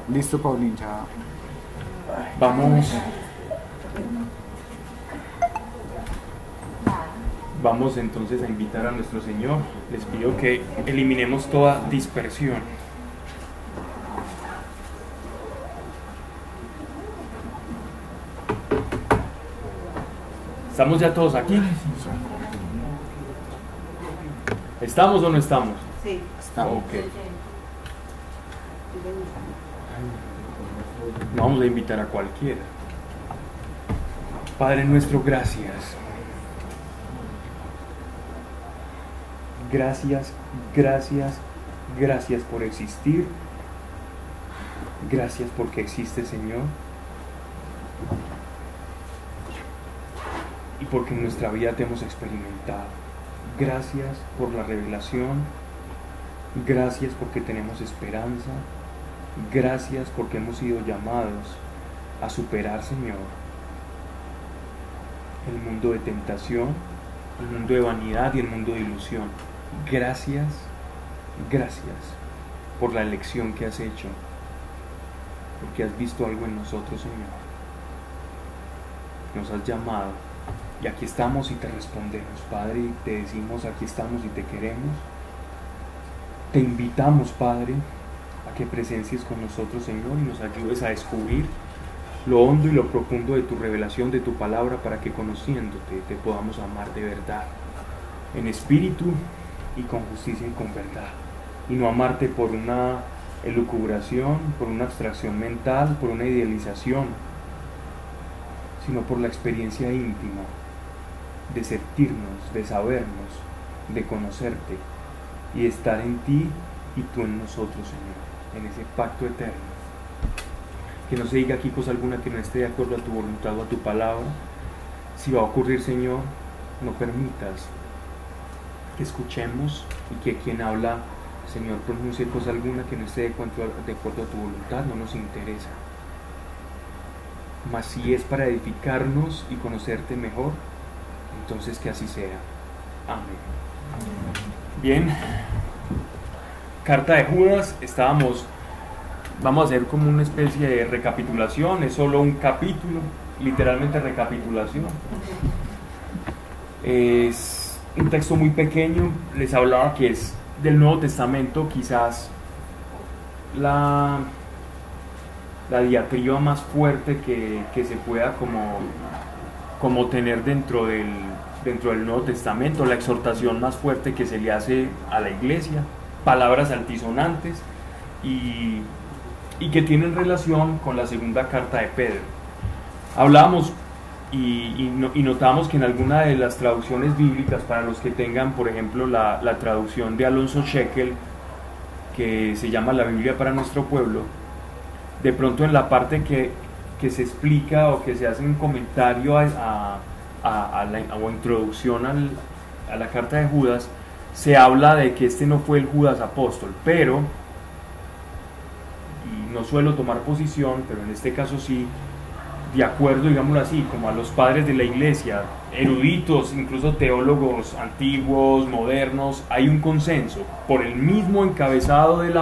Listo, Paulín, ya. Vamos, vamos entonces a invitar a nuestro Señor. Les pido que eliminemos toda dispersión. ¿Estamos ya todos aquí? ¿Estamos o no estamos? Sí. Estamos. Ok. No vamos a invitar a cualquiera. Padre nuestro, gracias. Gracias, gracias, gracias por existir. Gracias porque existe, Señor. Y porque en nuestra vida te hemos experimentado. Gracias por la revelación. Gracias porque tenemos esperanza. Gracias porque hemos sido llamados a superar, Señor, el mundo de tentación, el mundo de vanidad y el mundo de ilusión. Gracias, gracias por la elección que has hecho, porque has visto algo en nosotros, Señor. Nos has llamado y aquí estamos y te respondemos, Padre, y te decimos aquí estamos y te queremos. Te invitamos, Padre, a que presencies con nosotros, Señor, y nos ayudes a descubrir lo hondo y lo profundo de tu revelación, de tu palabra, para que conociéndote te podamos amar de verdad, en espíritu y con justicia y con verdad, y no amarte por una elucubración, por una abstracción mental, por una idealización, sino por la experiencia íntima de sentirnos, de sabernos, de conocerte y de estar en ti y tú en nosotros, Señor, en ese pacto eterno. Que no se diga aquí cosa alguna que no esté de acuerdo a tu voluntad o a tu palabra. Si va a ocurrir, Señor, no permitas que escuchemos y que quien habla, Señor, pronuncie cosa alguna que no esté de acuerdo a tu voluntad. No nos interesa. Mas si es para edificarnos y conocerte mejor, entonces que así sea. Amén. Bien, carta de Judas. Vamos a hacer como una especie de recapitulación. Es solo un capítulo, literalmente recapitulación. Es un texto muy pequeño. Les hablaba que es del Nuevo Testamento, quizás la diatriba más fuerte que se pueda como tener dentro del Nuevo Testamento, la exhortación más fuerte que se le hace a la iglesia, palabras altisonantes y que tienen relación con la segunda carta de Pedro. Hablábamos y notamos que en alguna de las traducciones bíblicas, para los que tengan, por ejemplo, la traducción de Alonso Shekel, que se llama La Biblia para nuestro pueblo, de pronto en la parte que se explica o que se hace un comentario o introducción a la carta de Judas, se habla de que este no fue el Judas apóstol, pero, y no suelo tomar posición, pero en este caso sí, de acuerdo, digámoslo así, como a los padres de la iglesia, eruditos, incluso teólogos antiguos, modernos, hay un consenso por el mismo encabezado de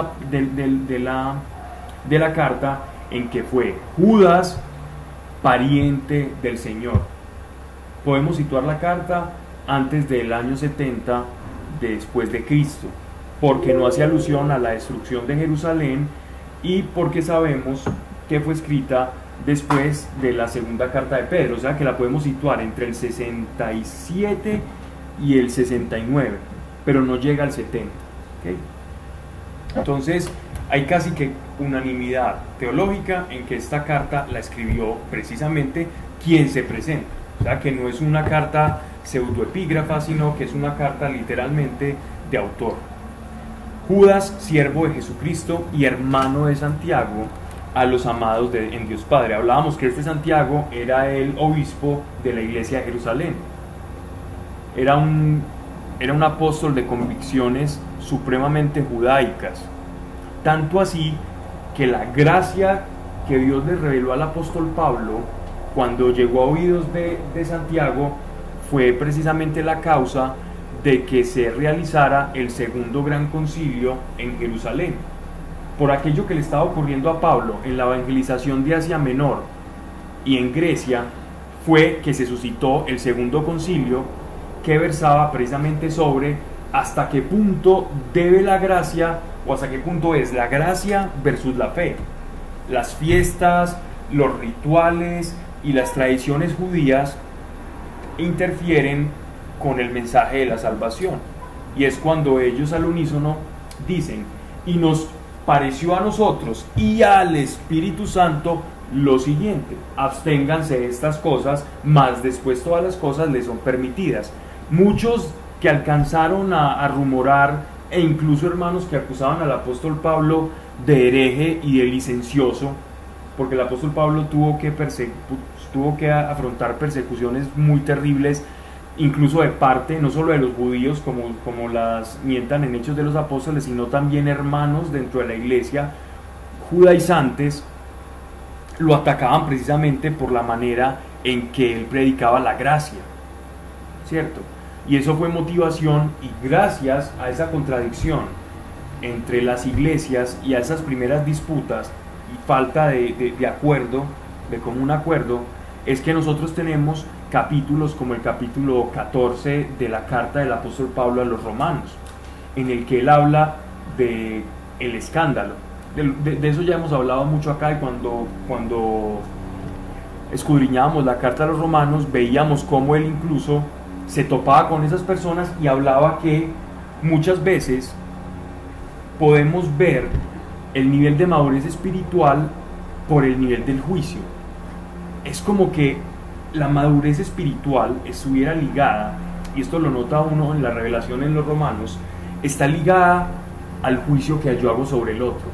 la carta, en que fue Judas, pariente del Señor. Podemos situar la carta antes del año 70 después de Cristo, porque no hace alusión a la destrucción de Jerusalén y porque sabemos que fue escrita después de la segunda carta de Pedro, o sea que la podemos situar entre el 67 y el 69, pero no llega al 70. ¿Okay? Entonces hay casi que unanimidad teológica en que esta carta la escribió precisamente quien se presenta, o sea que no es una carta pseudoepígrafa, sino que es una carta literalmente de autor. Judas, siervo de Jesucristo y hermano de Santiago, a los amados en Dios Padre. Hablábamos que este Santiago era el obispo de la iglesia de Jerusalén. Era un apóstol de convicciones supremamente judaicas. Tanto así que la gracia que Dios le reveló al apóstol Pablo cuando llegó a oídos de Santiago fue precisamente la causa de que se realizara el segundo gran concilio en Jerusalén. por aquello que le estaba ocurriendo a Pablo en la evangelización de Asia Menor y en Grecia, fue que se suscitó el segundo concilio, que versaba precisamente sobre hasta qué punto debe la gracia, o hasta qué punto es la gracia versus la fe. Las fiestas, los rituales y las tradiciones judías interfieren con el mensaje de la salvación, y es cuando ellos al unísono dicen: y nos pareció a nosotros y al Espíritu Santo lo siguiente: absténganse de estas cosas, mas después todas las cosas les son permitidas. Muchos que alcanzaron a rumorar, e incluso hermanos que acusaban al apóstol Pablo de hereje y de licencioso, porque el apóstol Pablo tuvo que afrontar persecuciones muy terribles, incluso de parte no solo de los judíos, como las mientan en Hechos de los Apóstoles, sino también hermanos dentro de la iglesia, judaizantes, lo atacaban precisamente por la manera en que él predicaba la gracia, ¿cierto? Y eso fue motivación, y gracias a esa contradicción entre las iglesias y a esas primeras disputas y falta de acuerdo, de común acuerdo, es que nosotros tenemos capítulos como el capítulo 14 de la carta del apóstol Pablo a los romanos, en el que él habla de el escándalo. De eso ya hemos hablado mucho acá, y cuando escudriñábamos la carta a los romanos veíamos cómo él incluso se topaba con esas personas y hablaba que muchas veces podemos ver el nivel de madurez espiritual por el nivel del juicio. Es como que la madurez espiritual estuviera ligada, y esto lo nota uno en la revelación en los romanos, está ligada al juicio que yo hago sobre el otro,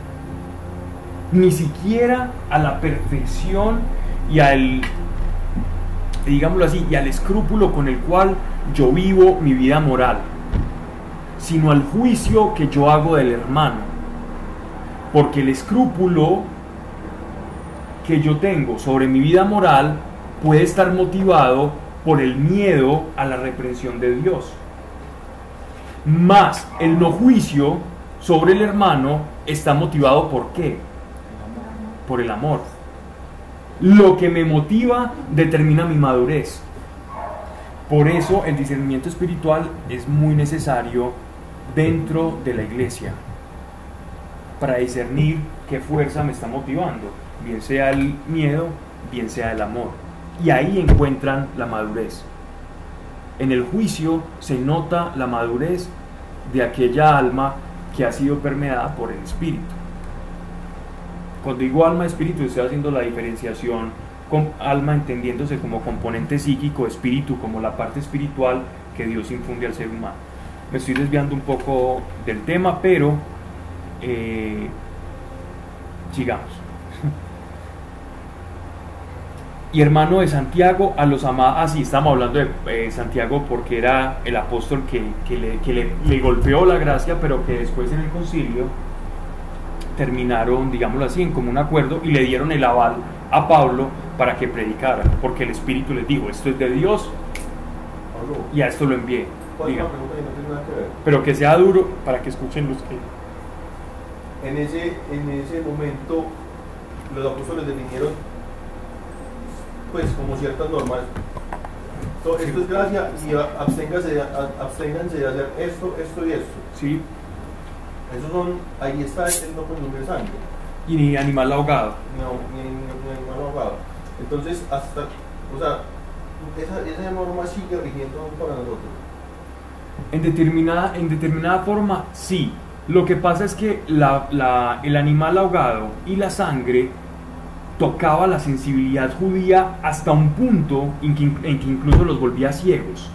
ni siquiera a la perfección y al, digámoslo así, y al escrúpulo con el cual yo vivo mi vida moral, sino al juicio que yo hago del hermano, porque el escrúpulo que yo tengo sobre mi vida moral puede estar motivado por el miedo a la reprensión de Dios, más el no juicio sobre el hermano está motivado ¿por qué? Por el amor. Lo que me motiva determina mi madurez. Por eso el discernimiento espiritual es muy necesario dentro de la iglesia, para discernir qué fuerza me está motivando, bien sea el miedo, bien sea el amor. Y ahí encuentran la madurez. En el juicio se nota la madurez de aquella alma que ha sido permeada por el espíritu. Cuando digo alma espíritu, estoy haciendo la diferenciación con alma entendiéndose como componente psíquico, espíritu como la parte espiritual que Dios infunde al ser humano. Me estoy desviando un poco del tema, pero sigamos. Y hermano de Santiago, a los amados, sí, estamos hablando de Santiago porque era el apóstol que le golpeó la gracia, pero que después en el concilio terminaron, digámoslo así, en común acuerdo, y le dieron el aval a Pablo para que predicara, porque el Espíritu les dijo: esto es de Dios, Pablo, y a esto lo envié. Pero que sea duro para que escuchen los que... En ese momento los apóstoles definieron pues como ciertas normas. Esto es gracia, y absténganse de hacer esto, esto y esto. Sí. Esos son, ahí está el no consumir sangre. Y ni animal ahogado. No, ni animal ahogado. Entonces, hasta, o sea, esa norma sigue rigiendo aún para nosotros. En determinada forma, sí. Lo que pasa es que el animal ahogado y la sangre tocaba la sensibilidad judía hasta un punto en que incluso los volvía ciegos.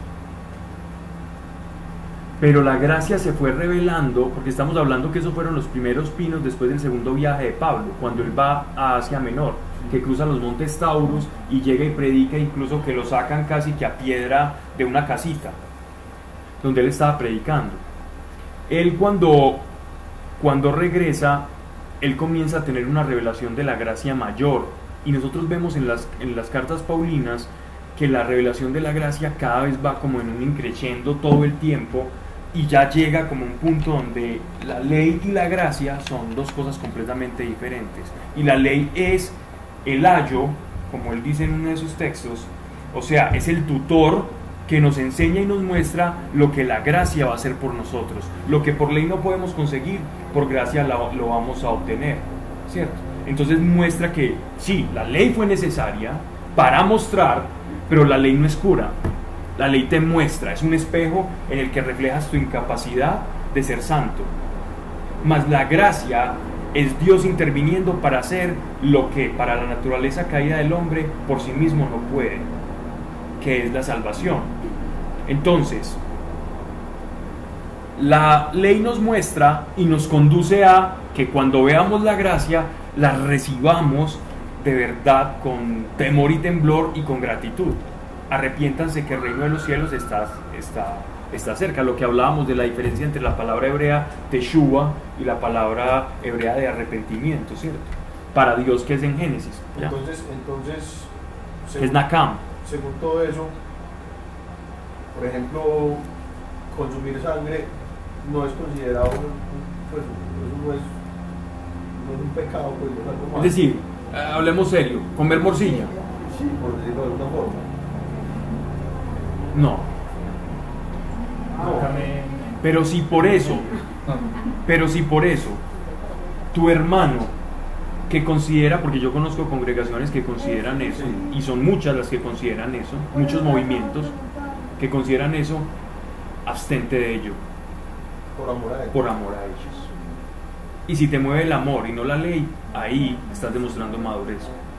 Pero la gracia se fue revelando, porque estamos hablando que esos fueron los primeros pinos después del segundo viaje de Pablo, cuando él va a Asia Menor, que cruza los montes Taurus y llega y predica, incluso que lo sacan casi que a piedra de una casita donde él estaba predicando. Él cuando regresa, él comienza a tener una revelación de la gracia mayor, y nosotros vemos en las cartas paulinas que la revelación de la gracia cada vez va como en un increciendo todo el tiempo, y ya llega como un punto donde la ley y la gracia son dos cosas completamente diferentes. Y la ley es el ayo, como él dice en uno de sus textos, o sea, es el tutor que nos enseña y nos muestra lo que la gracia va a hacer por nosotros. Lo que por ley no podemos conseguir, por gracia lo vamos a obtener, ¿cierto? Entonces muestra que sí, la ley fue necesaria para mostrar, pero la ley no es cura. La ley te muestra, es un espejo en el que reflejas tu incapacidad de ser santo. Mas la gracia es Dios interviniendo para hacer lo que para la naturaleza caída del hombre por sí mismo no puede, que es la salvación. Entonces, la ley nos muestra y nos conduce a que cuando veamos la gracia, la recibamos de verdad con temor y temblor y con gratitud. Arrepiéntanse que el reino de los cielos está cerca. Lo que hablábamos de la diferencia entre la palabra hebrea teshuva y la palabra hebrea de arrepentimiento, ¿cierto? Para Dios, que es en Génesis. ¿Ya? Entonces Que es Nakam. Según todo eso, por ejemplo, consumir sangre no es considerado, pues, no es un pecado, pues, no es algo malo. Es decir, hablemos serio, comer morcilla. Sí, por decirlo de alguna forma. No. Pero si por eso, tu hermano que considera, porque yo conozco congregaciones que consideran eso, y son muchas las que consideran eso, muchos movimientos que consideran eso, abstente de ello. Por amor a ellos. Y si te mueve el amor y no la ley, ahí estás demostrando madurez.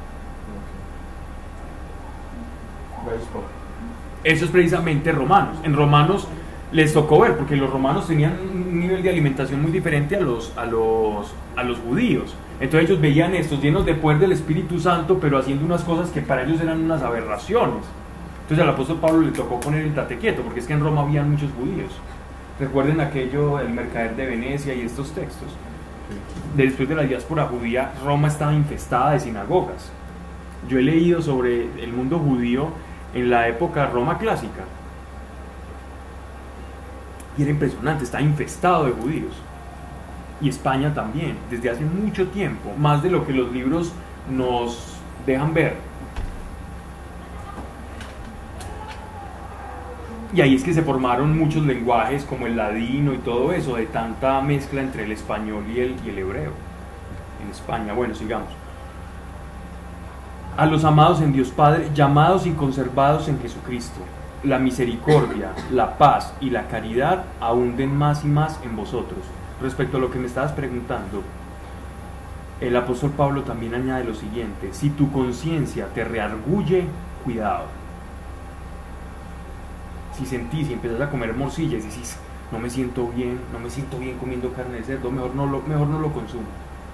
Eso es precisamente Romanos. En Romanos les tocó ver, porque los romanos tenían un nivel de alimentación muy diferente a los judíos. Entonces ellos veían estos llenos de poder del Espíritu Santo, pero haciendo unas cosas que para ellos eran unas aberraciones. Entonces al apóstol Pablo le tocó poner el tate quieto, porque es que en Roma habían muchos judíos. Recuerden aquello, el mercader de Venecia y estos textos. Después de la diáspora judía, Roma estaba infestada de sinagogas. Yo he leído sobre el mundo judío en la época Roma clásica. Y era impresionante, está infestado de judíos. Y España también, desde hace mucho tiempo, más de lo que los libros nos dejan ver. Y ahí es que se formaron muchos lenguajes como el ladino y todo eso, de tanta mezcla entre el español y el hebreo en España. Bueno, sigamos. A los amados en Dios Padre, llamados y conservados en Jesucristo, la misericordia, la paz y la caridad abunden más y más en vosotros. Respecto a lo que me estabas preguntando, el apóstol Pablo también añade lo siguiente: si tu conciencia te reargulle, cuidado. Si sentís y empezás a comer morcilla y decís, no me siento bien comiendo carne de cerdo, mejor no lo consumo.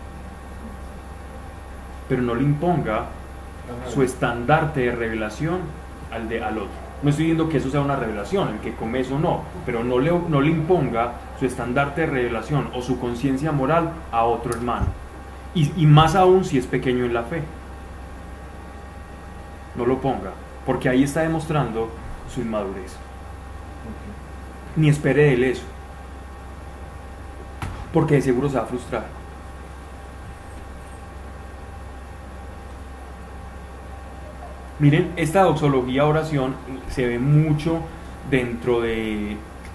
Pero no le imponga su estandarte de revelación al otro. No estoy diciendo que eso sea una revelación, el que come eso no, pero no le imponga su estandarte de revelación o su conciencia moral a otro hermano. Y más aún si es pequeño en la fe. No lo ponga, porque ahí está demostrando su inmadurez. Ni espere de él eso, porque de seguro se va a frustrar. Miren, esta doxología oración se ve mucho dentro de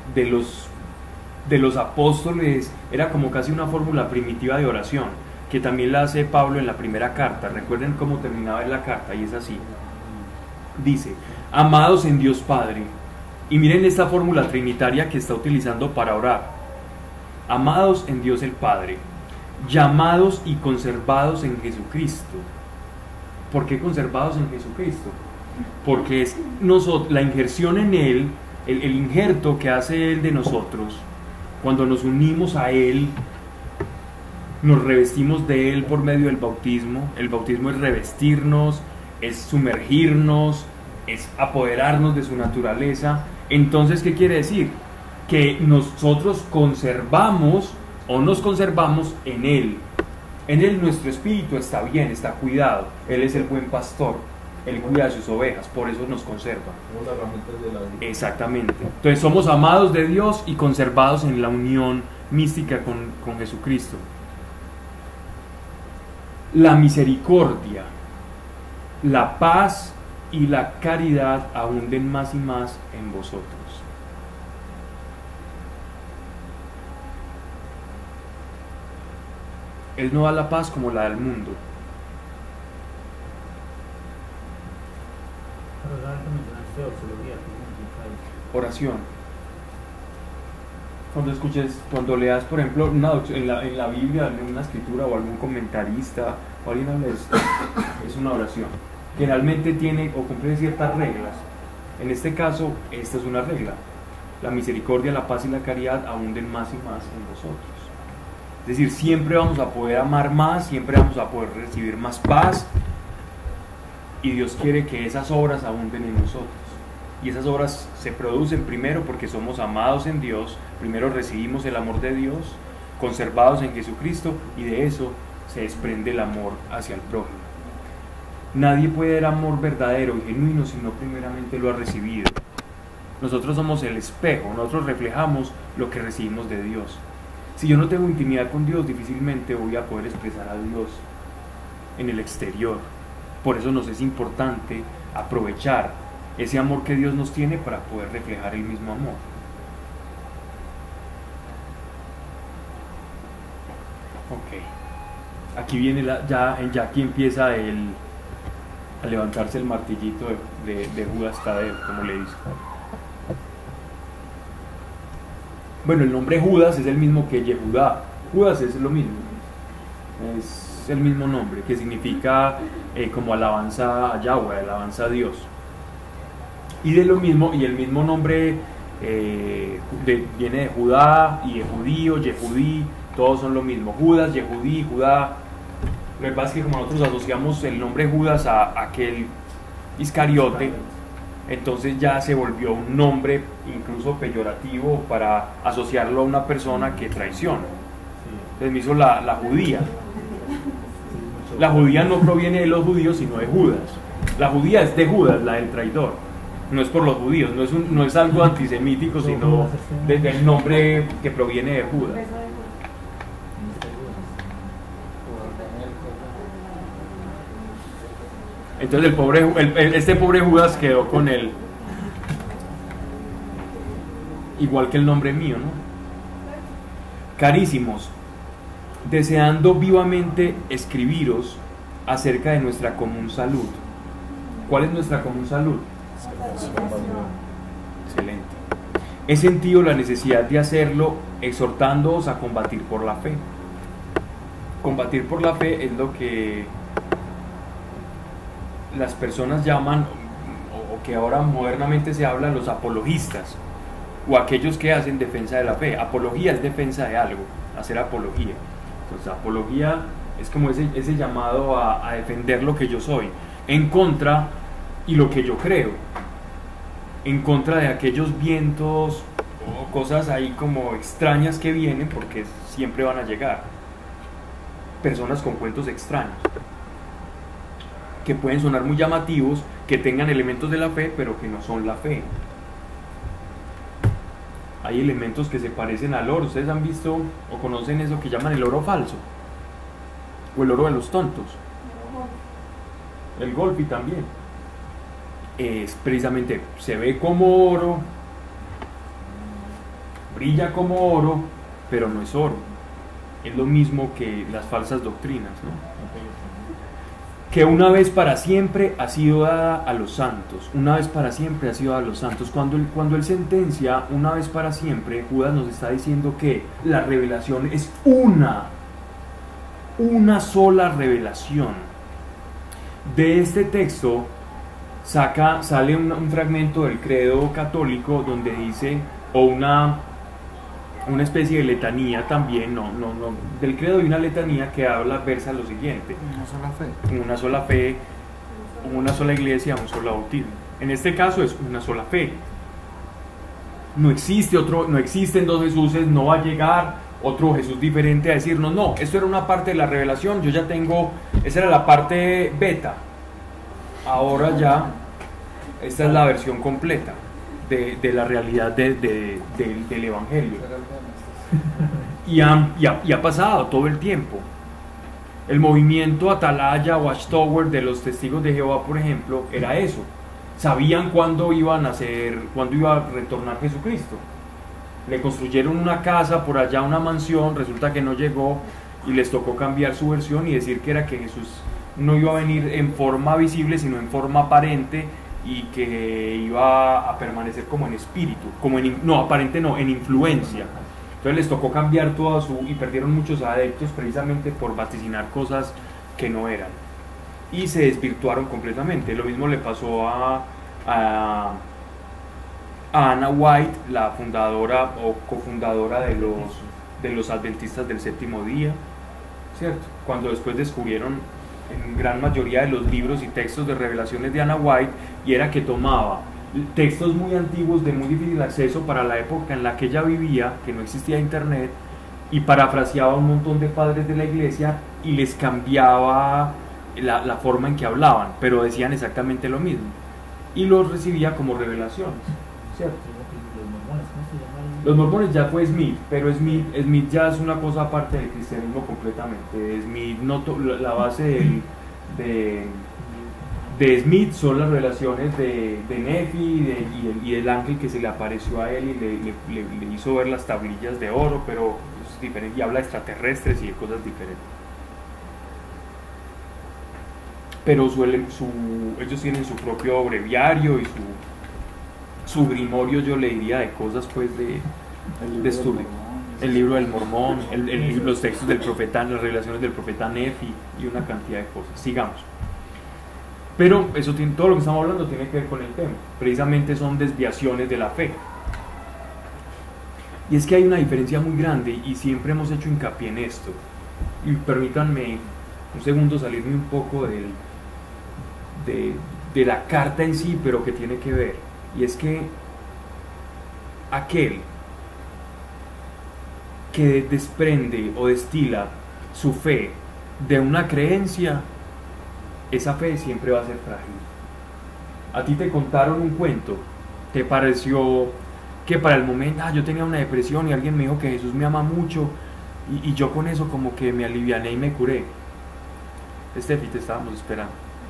los apóstoles. Era como casi una fórmula primitiva de oración, que también la hace Pablo en la primera carta. Recuerden cómo terminaba la carta, y es así. Dice, amados en Dios Padre. Y miren esta fórmula trinitaria que está utilizando para orar. Amados en Dios el Padre, llamados y conservados en Jesucristo. ¿Por qué conservados en Jesucristo? Porque es la injerción en Él, el injerto que hace Él de nosotros. Cuando nos unimos a Él, nos revestimos de Él por medio del bautismo. El bautismo es revestirnos, es sumergirnos, es apoderarnos de su naturaleza. Entonces, ¿qué quiere decir? Que nosotros conservamos o nos conservamos en Él. En Él nuestro espíritu está bien, está cuidado. Él es el buen pastor. Él cuida de sus ovejas, por eso nos conserva. Como las ramitas de la vida. Exactamente. Entonces somos amados de Dios y conservados en la unión mística con Jesucristo. La misericordia, la paz y la caridad abunden más y más en vosotros. Él no da la paz como la del mundo. Oración. Cuando leas, por ejemplo, en la Biblia, en una escritura o algún comentarista o alguien habla de esto, es una oración. Generalmente tiene o cumple ciertas reglas. En este caso, esta es una regla. La misericordia, la paz y la caridad abunden más y más en vosotros. Es decir, siempre vamos a poder amar más, siempre vamos a poder recibir más paz, y Dios quiere que esas obras abunden en nosotros. Y esas obras se producen primero porque somos amados en Dios, primero recibimos el amor de Dios, conservados en Jesucristo, y de eso se desprende el amor hacia el prójimo. Nadie puede dar amor verdadero y genuino si no primeramente lo ha recibido. Nosotros somos el espejo, nosotros reflejamos lo que recibimos de Dios. Si yo no tengo intimidad con Dios, difícilmente voy a poder expresar a Dios en el exterior. Por eso nos es importante aprovechar ese amor que Dios nos tiene para poder reflejar el mismo amor. Ok. Aquí viene ya aquí empieza a levantarse el martillito de Judas Tadeo, como le dice. Bueno, el nombre Judas es el mismo que Yehudá. Judas es lo mismo. Es el mismo nombre, que significa como alabanza a Yahweh, alabanza a Dios. Y de lo mismo, y el mismo nombre viene de Judá y de judío, Yehudí, todos son lo mismo. Judas, Yehudí, Judá. Lo que pasa es que como nosotros asociamos el nombre Judas a aquel Iscariote, entonces ya se volvió un nombre incluso peyorativo para asociarlo a una persona que traiciona. Entonces me hizo la judía. La judía no proviene de los judíos, sino de Judas. La judía es de Judas, la del traidor. No es por los judíos, no es algo antisemítico, sino desde el nombre que proviene de Judas. Entonces este pobre Judas quedó con él, igual que el nombre mío, ¿no? Carísimos, deseando vivamente escribiros acerca de nuestra común salud. ¿Cuál es nuestra común salud? Excelente. He sentido la necesidad de hacerlo, exhortándoos a combatir por la fe. Combatir por la fe es lo que las personas llaman, o que ahora modernamente se habla, los apologistas, o aquellos que hacen defensa de la fe. Apología es defensa de algo, hacer apología. Entonces apología es como ese llamado a defender lo que yo soy, en contra, y lo que yo creo, en contra de aquellos vientos o cosas ahí como extrañas que vienen, porque siempre van a llegar personas con cuentos extraños que pueden sonar muy llamativos, que tengan elementos de la fe, pero que no son la fe. Hay elementos que se parecen al oro. ¿Ustedes han visto o conocen eso que llaman el oro falso? O el oro de los tontos. El golfi también. Es precisamente, se ve como oro, brilla como oro, pero no es oro. Es lo mismo que las falsas doctrinas, ¿no? Que una vez para siempre ha sido dada a los santos. Una vez para siempre ha sido dada a los santos. Cuando él sentencia una vez para siempre, Judas nos está diciendo que la revelación es una sola revelación. De este texto sale un fragmento del credo católico donde dice, o una especie de letanía también, del credo hay una letanía que versa lo siguiente: una sola fe, una sola fe, una sola iglesia, un solo bautismo. En este caso es una sola fe. No existen dos Jesuses, no va a llegar otro Jesús diferente a decirnos, no, esto era una parte de la revelación, yo ya tengo, esa era la parte beta. ahora ya, esta es la versión completa de la realidad del Evangelio. Y ha pasado todo el tiempo. El movimiento Atalaya, Watchtower de los Testigos de Jehová, por ejemplo, era eso. Sabían cuándo iba a retornar Jesucristo. Le construyeron una casa por allá, una mansión, resulta que no llegó y les tocó cambiar su versión y decir que era que Jesús no iba a venir en forma visible, sino en forma aparente, y que iba a permanecer como en espíritu, en influencia. Entonces les tocó cambiar y perdieron muchos adeptos precisamente por vaticinar cosas que no eran, y se desvirtuaron completamente. Lo mismo le pasó a Anna White, la fundadora o cofundadora de los adventistas del séptimo día, ¿cierto? Cuando después descubrieron en gran mayoría de los libros y textos de revelaciones de Anna White, y era que tomaba textos muy antiguos de muy difícil acceso para la época en la que ella vivía, que no existía internet, y parafraseaba un montón de padres de la iglesia y les cambiaba la forma en que hablaban, pero decían exactamente lo mismo y los recibía como revelaciones, ¿cierto? Los mormones ya fue Smith, pero Smith ya es una cosa aparte del cristianismo completamente. Smith, la base de Smith son las revelaciones de Nefi y del ángel que se le apareció a él y le hizo ver las tablillas de oro, pero es diferente, y habla de extraterrestres y de cosas diferentes. Pero ellos tienen su propio breviario y su grimorio, yo le diría, de cosas pues de estudio. El libro del Mormón, los textos del profeta, las revelaciones del profeta Nefi y una cantidad de cosas. Sigamos. Pero todo lo que estamos hablando tiene que ver con el tema. Precisamente son desviaciones de la fe. Y es que hay una diferencia muy grande y siempre hemos hecho hincapié en esto. Y permítanme un segundo salirme un poco de la carta en sí, pero que tiene que ver. Y es que aquel que desprende o destila su fe de una creencia, esa fe siempre va a ser frágil. A ti te contaron un cuento, te pareció que para el momento, yo tenía una depresión y alguien me dijo que Jesús me ama mucho, y yo con eso como que me aliviané y me curé. Estefi, te estábamos esperando.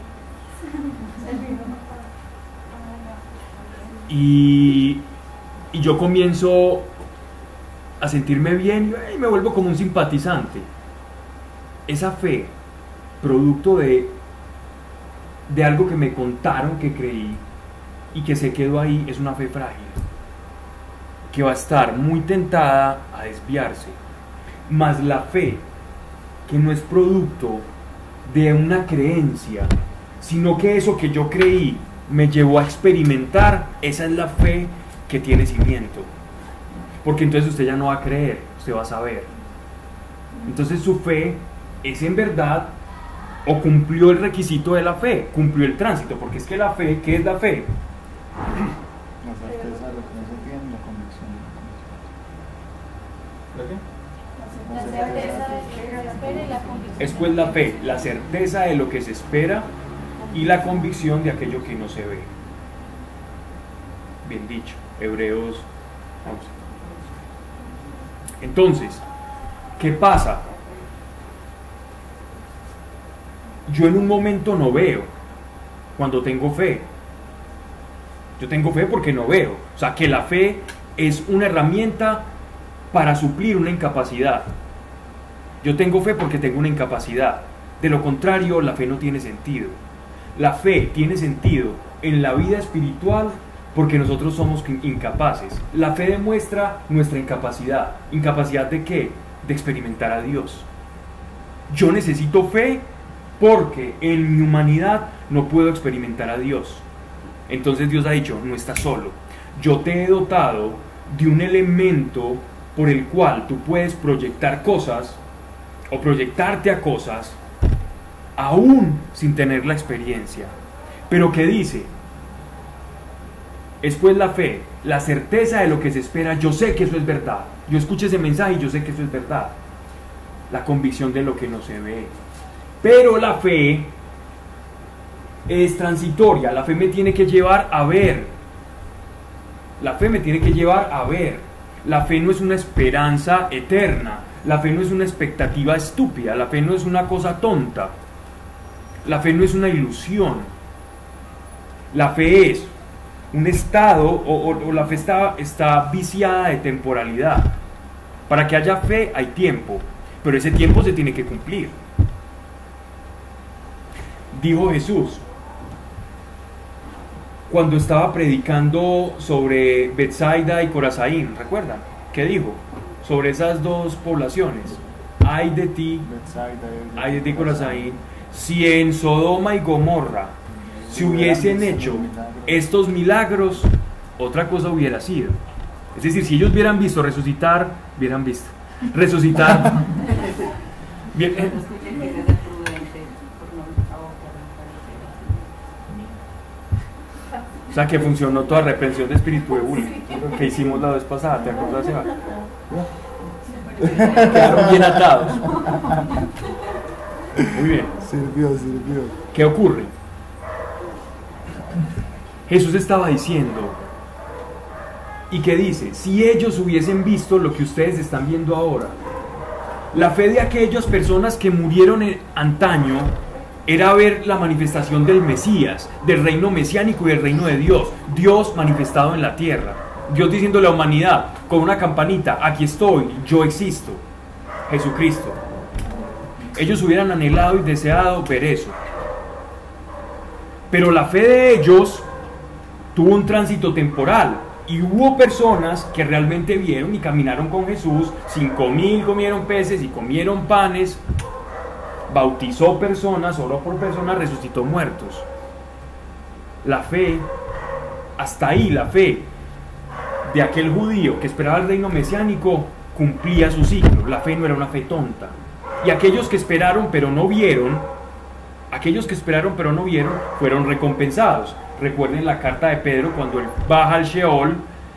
Y yo comienzo a sentirme bien y me vuelvo como un simpatizante. Esa fe, producto de algo que me contaron, que creí y que se quedó ahí, es una fe frágil, que va a estar muy tentada a desviarse. Mas la fe que no es producto de una creencia, sino que eso que yo creí me llevó a experimentar, esa es la fe que tiene cimiento. Porque entonces usted ya no va a creer, usted va a saber. Entonces su fe es en verdad, o cumplió el requisito de la fe, cumplió el tránsito, porque es que la fe, ¿qué es la fe? La certeza de lo que no se tiene, la convicción de lo que no se La certeza de lo que se espera y la convicción. Es pues la fe, la certeza de lo que se espera y la convicción de aquello que no se ve. Bien dicho, Hebreos 11. Entonces, ¿qué pasa? Yo en un momento no veo cuando tengo fe. Yo tengo fe porque no veo. O sea, que la fe es una herramienta para suplir una incapacidad. Yo tengo fe porque tengo una incapacidad. De lo contrario, la fe no tiene sentido. La fe tiene sentido en la vida espiritual porque nosotros somos incapaces. La fe demuestra nuestra incapacidad. ¿Incapacidad de qué? De experimentar a Dios. Yo necesito fe porque en mi humanidad no puedo experimentar a Dios. Entonces Dios ha dicho, no estás solo. Yo te he dotado de un elemento por el cual tú puedes proyectar cosas o proyectarte a cosas aún sin tener la experiencia. Pero ¿qué dice? Es pues la fe, la certeza de lo que se espera. Yo sé que eso es verdad. Yo escuché ese mensaje y yo sé que eso es verdad. La convicción de lo que no se ve. Pero la fe es transitoria. La fe me tiene que llevar a ver. La fe me tiene que llevar a ver. La fe no es una esperanza eterna. La fe no es una expectativa estúpida. La fe no es una cosa tonta. La fe no es una ilusión. La fe es un estado, o la fe está viciada de temporalidad. Para que haya fe hay tiempo, pero ese tiempo se tiene que cumplir. Dijo Jesús, cuando estaba predicando sobre Betsaida y Corazaín, ¿recuerdan? ¿Qué dijo? Sobre esas dos poblaciones. Ay de ti, ay de ti Corazaín, si en Sodoma y Gomorra se hubiesen hecho estos milagros, otra cosa hubiera sido. Es decir, si ellos hubieran visto resucitar, bien, o sea que funcionó toda reprensión de espíritu de bullying que hicimos la vez pasada, ¿te acuerdas, Eva? Quedaron bien atados. Muy bien. Sirvió. ¿Qué ocurre? Jesús estaba diciendo, ¿y qué dice? Si ellos hubiesen visto lo que ustedes están viendo ahora, la fe de aquellas personas que murieron antaño era ver la manifestación del Mesías, del reino mesiánico y del reino de Dios, Dios manifestado en la tierra, Dios diciendo a la humanidad con una campanita, aquí estoy, yo existo, Jesucristo. Ellos hubieran anhelado y deseado ver eso, pero la fe de ellos tuvo un tránsito temporal. Y hubo personas que realmente vieron y caminaron con Jesús, 5,000 comieron peces y comieron panes, bautizó personas, oró por personas, resucitó muertos. La fe, hasta ahí la fe de aquel judío que esperaba el reino mesiánico cumplía su ciclo. La fe no era una fe tonta. Y aquellos que esperaron pero no vieron, fueron recompensados. Recuerden la carta de Pedro cuando él baja al Sheol,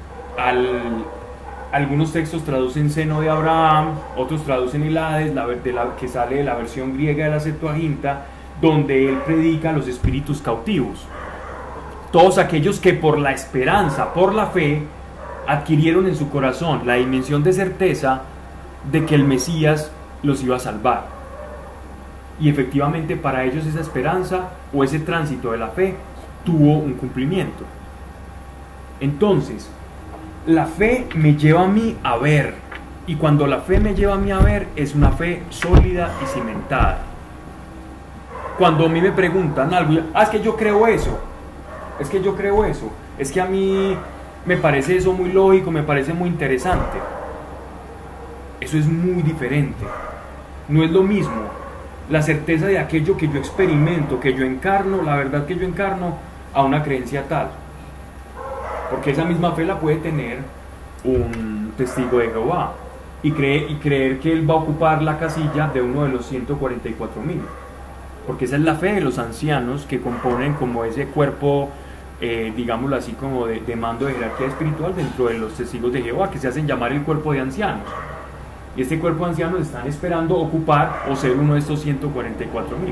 algunos textos traducen seno de Abraham, otros traducen el Hades, que sale de la versión griega de la Septuaginta, donde él predica a los espíritus cautivos. Todos aquellos que por la esperanza, por la fe, adquirieron en su corazón la dimensión de certeza de que el Mesías los iba a salvar. Y efectivamente para ellos esa esperanza o ese tránsito de la fe tuvo un cumplimiento. Entonces, la fe me lleva a mí a ver, y cuando la fe me lleva a mí a ver, es una fe sólida y cimentada. Cuando a mí me preguntan algo, es que yo creo eso, es que a mí me parece eso muy lógico, me parece muy interesante. Eso es muy diferente. No es lo mismo la certeza de aquello que yo experimento, que yo encarno, la verdad que yo encarno, a una creencia tal. Porque esa misma fe la puede tener un testigo de Jehová y creer que él va a ocupar la casilla de uno de los 144,000. Porque esa es la fe de los ancianos que componen como ese cuerpo, digámoslo así, como de mando de jerarquía espiritual dentro de los testigos de Jehová, que se hacen llamar el cuerpo de ancianos. Y este cuerpo de ancianos están esperando ocupar o ser uno de estos 144,000.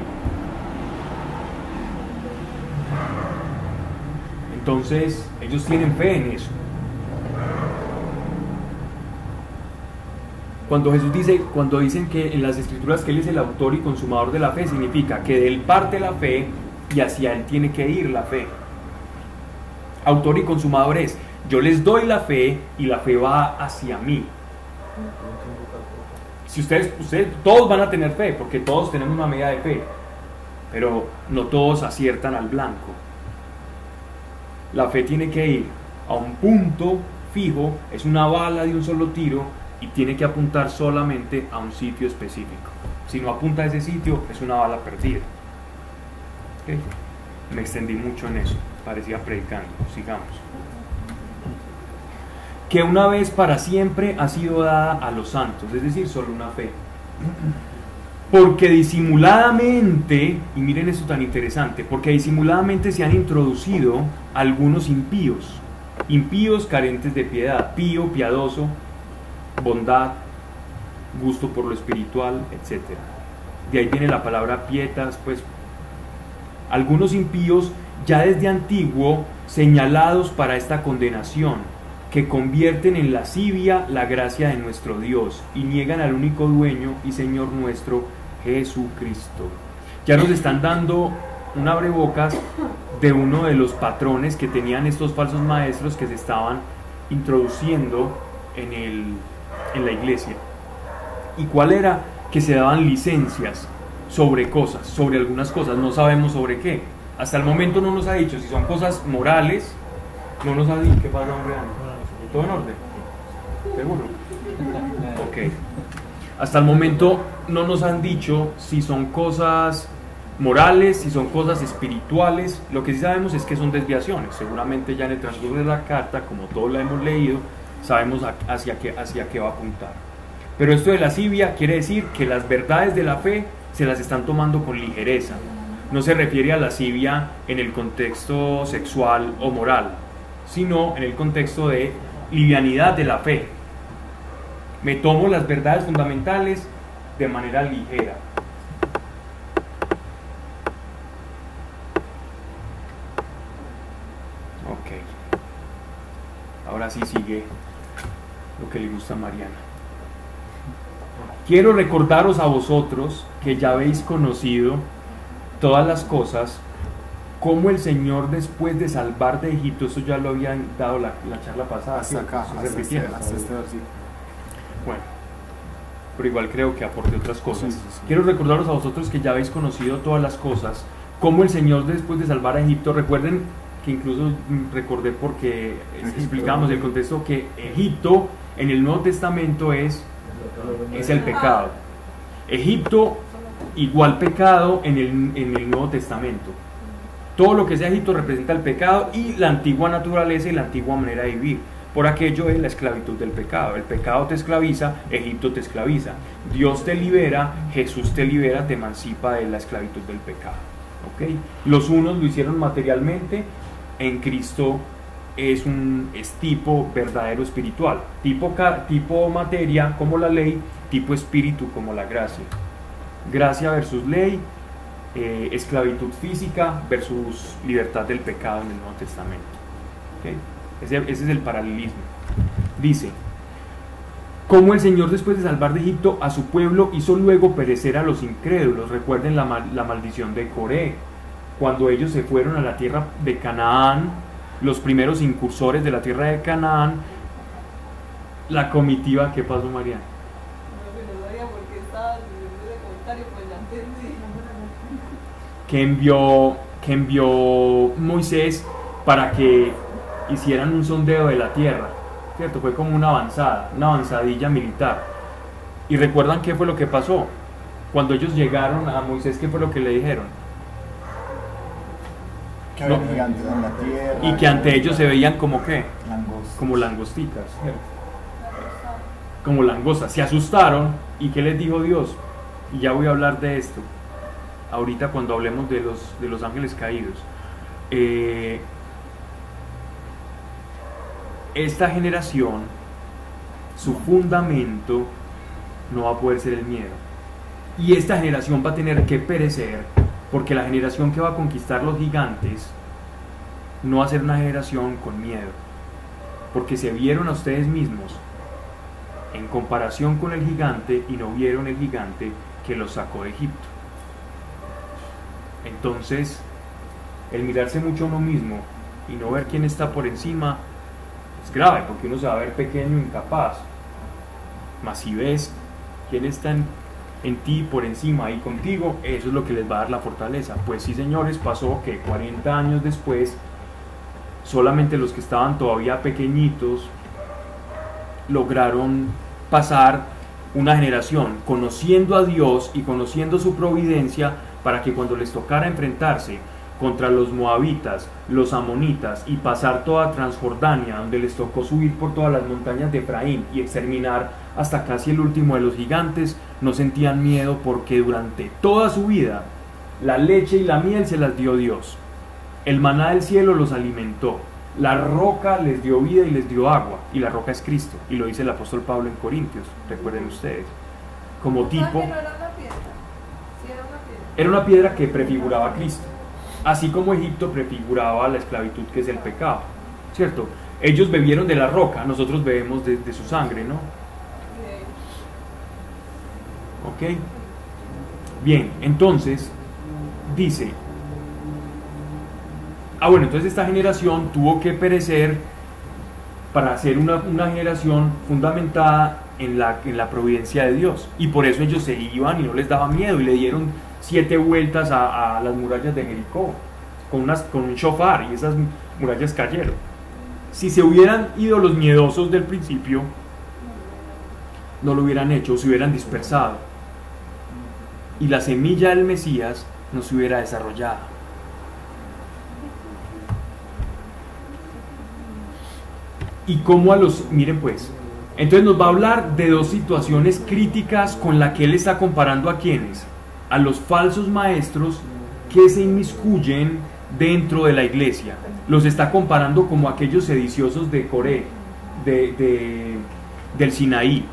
Entonces, ellos tienen fe en eso. Cuando dicen que en las escrituras que él es el autor y consumador de la fe, significa que de él parte la fe y hacia él tiene que ir la fe. Autor y consumador es, yo les doy la fe y la fe va hacia mí. Si ustedes todos van a tener fe, porque todos tenemos una medida de fe, pero no todos aciertan al blanco. La fe tiene que ir a un punto fijo, es una bala de un solo tiro y tiene que apuntar solamente a un sitio específico. Si no apunta a ese sitio, es una bala perdida. ¿Okay? Me extendí mucho en eso, parecía predicando, sigamos. Que una vez para siempre ha sido dada a los santos, es decir, solo una fe. Porque disimuladamente, y miren esto tan interesante, porque disimuladamente se han introducido algunos impíos carentes de piedad, pío, piadoso, bondad, gusto por lo espiritual, etc. De ahí viene la palabra pietas, pues algunos impíos ya desde antiguo señalados para esta condenación, que convierten en lascivia la gracia de nuestro Dios y niegan al único dueño y Señor nuestro, Jesucristo. Ya nos están dando un abrebocas de uno de los patrones que tenían estos falsos maestros que se estaban introduciendo en la iglesia. ¿Y cuál era? Que se daban licencias sobre cosas, sobre algunas cosas, no sabemos sobre qué. Hasta el momento no nos ha dicho si son cosas morales, no nos ha dicho. ¿Qué pasa, hombre? ¿Todo en orden? ¿Seguro? Ok. Hasta el momento no nos han dicho si son cosas morales, si son cosas espirituales. Lo que sí sabemos es que son desviaciones. Seguramente ya en el transcurso de la carta, como todos la hemos leído, sabemos hacia qué va a apuntar. Pero esto de lascivia quiere decir que las verdades de la fe se las están tomando con ligereza. No se refiere a lascivia en el contexto sexual o moral, sino en el contexto de livianidad de la fe. Me tomo las verdades fundamentales de manera ligera. Ok. Ahora sí sigue lo que le gusta a Mariana. Quiero recordaros a vosotros que ya habéis conocido todas las cosas, como el Señor, después de salvar de Egipto, esto ya lo habían dado la charla pasada, hasta acá, hasta este versículo. Bueno, pero igual creo que aporte otras cosas. Sí. Quiero recordaros a vosotros que ya habéis conocido todas las cosas, como el Señor, después de salvar a Egipto. Recuerden que incluso recordé porque explicamos el contexto que Egipto en el Nuevo Testamento es el pecado. Egipto igual pecado en el Nuevo Testamento. Todo lo que sea Egipto representa el pecado y la antigua naturaleza y la antigua manera de vivir. Por aquello es la esclavitud del pecado. El pecado te esclaviza, Egipto te esclaviza. Dios te libera, Jesús te libera, te emancipa de la esclavitud del pecado. ¿Okay? Los unos lo hicieron materialmente, en Cristo es tipo verdadero espiritual. Tipo materia como la ley, tipo espíritu como la gracia. Gracia versus ley, esclavitud física versus libertad del pecado en el Nuevo Testamento. ¿Okay? Ese es el paralelismo. Dice: como el Señor, después de salvar de Egipto a su pueblo, hizo luego perecer a los incrédulos. Recuerden la maldición de Coré, cuando ellos se fueron a la tierra de Canaán, los primeros incursores de la tierra de Canaán, la comitiva. ¿Qué pasó, María? Que envió Moisés para que hicieran un sondeo de la tierra, ¿cierto? Fue como una avanzadilla militar. Y recuerdan qué fue lo que pasó cuando ellos llegaron a Moisés. ¿Qué fue lo que le dijeron? Que había gigantes en la tierra, y que ante ellos se veían como ¿qué? Langostas. Como langostitas, ¿cierto? Como langostas. Se asustaron. ¿Y qué les dijo Dios? Y ya voy a hablar de esto ahorita cuando hablemos de los ángeles caídos. Esta generación, su fundamento no va a poder ser el miedo, y esta generación va a tener que perecer, porque la generación que va a conquistar los gigantes no va a ser una generación con miedo, porque se vieron a ustedes mismos en comparación con el gigante y no vieron el gigante que los sacó de Egipto. Entonces, el mirarse mucho a uno mismo y no ver quién está por encima es grave, porque uno se va a ver pequeño, incapaz. Mas si ves quién está en ti, por encima y contigo, eso es lo que les va a dar la fortaleza. Pues sí, señores, pasó que 40 años después, solamente los que estaban todavía pequeñitos lograron pasar una generación conociendo a Dios y conociendo su providencia, para que cuando les tocara enfrentarse contra los moabitas, los amonitas, y pasar toda Transjordania, donde les tocó subir por todas las montañas de Efraín y exterminar hasta casi el último de los gigantes, no sentían miedo, porque durante toda su vida la leche y la miel se las dio Dios, el maná del cielo los alimentó, la roca les dio vida y les dio agua, y la roca es Cristo, y lo dice el apóstol Pablo en Corintios, recuerden ustedes, como tipo. Era una piedra que prefiguraba a Cristo. así como Egipto prefiguraba la esclavitud, que es el pecado, ¿cierto? Ellos bebieron de la roca, nosotros bebemos de su sangre, ¿no? ¿Ok? Bien, entonces dice, bueno, entonces esta generación tuvo que perecer para ser una generación fundamentada en la providencia de Dios, y por eso ellos se iban y no les daba miedo, y le dieron 7 vueltas a las murallas de Jericó con un shofar, y esas murallas cayeron. Si se hubieran ido los miedosos del principio, no lo hubieran hecho, se hubieran dispersado, y la semilla del Mesías no se hubiera desarrollado. Y como miren pues, entonces nos va a hablar de 2 situaciones críticas con las que él está comparando a quienes, a los falsos maestros que se inmiscuyen dentro de la iglesia. Los está comparando como aquellos sediciosos de Coré, del Sinaí.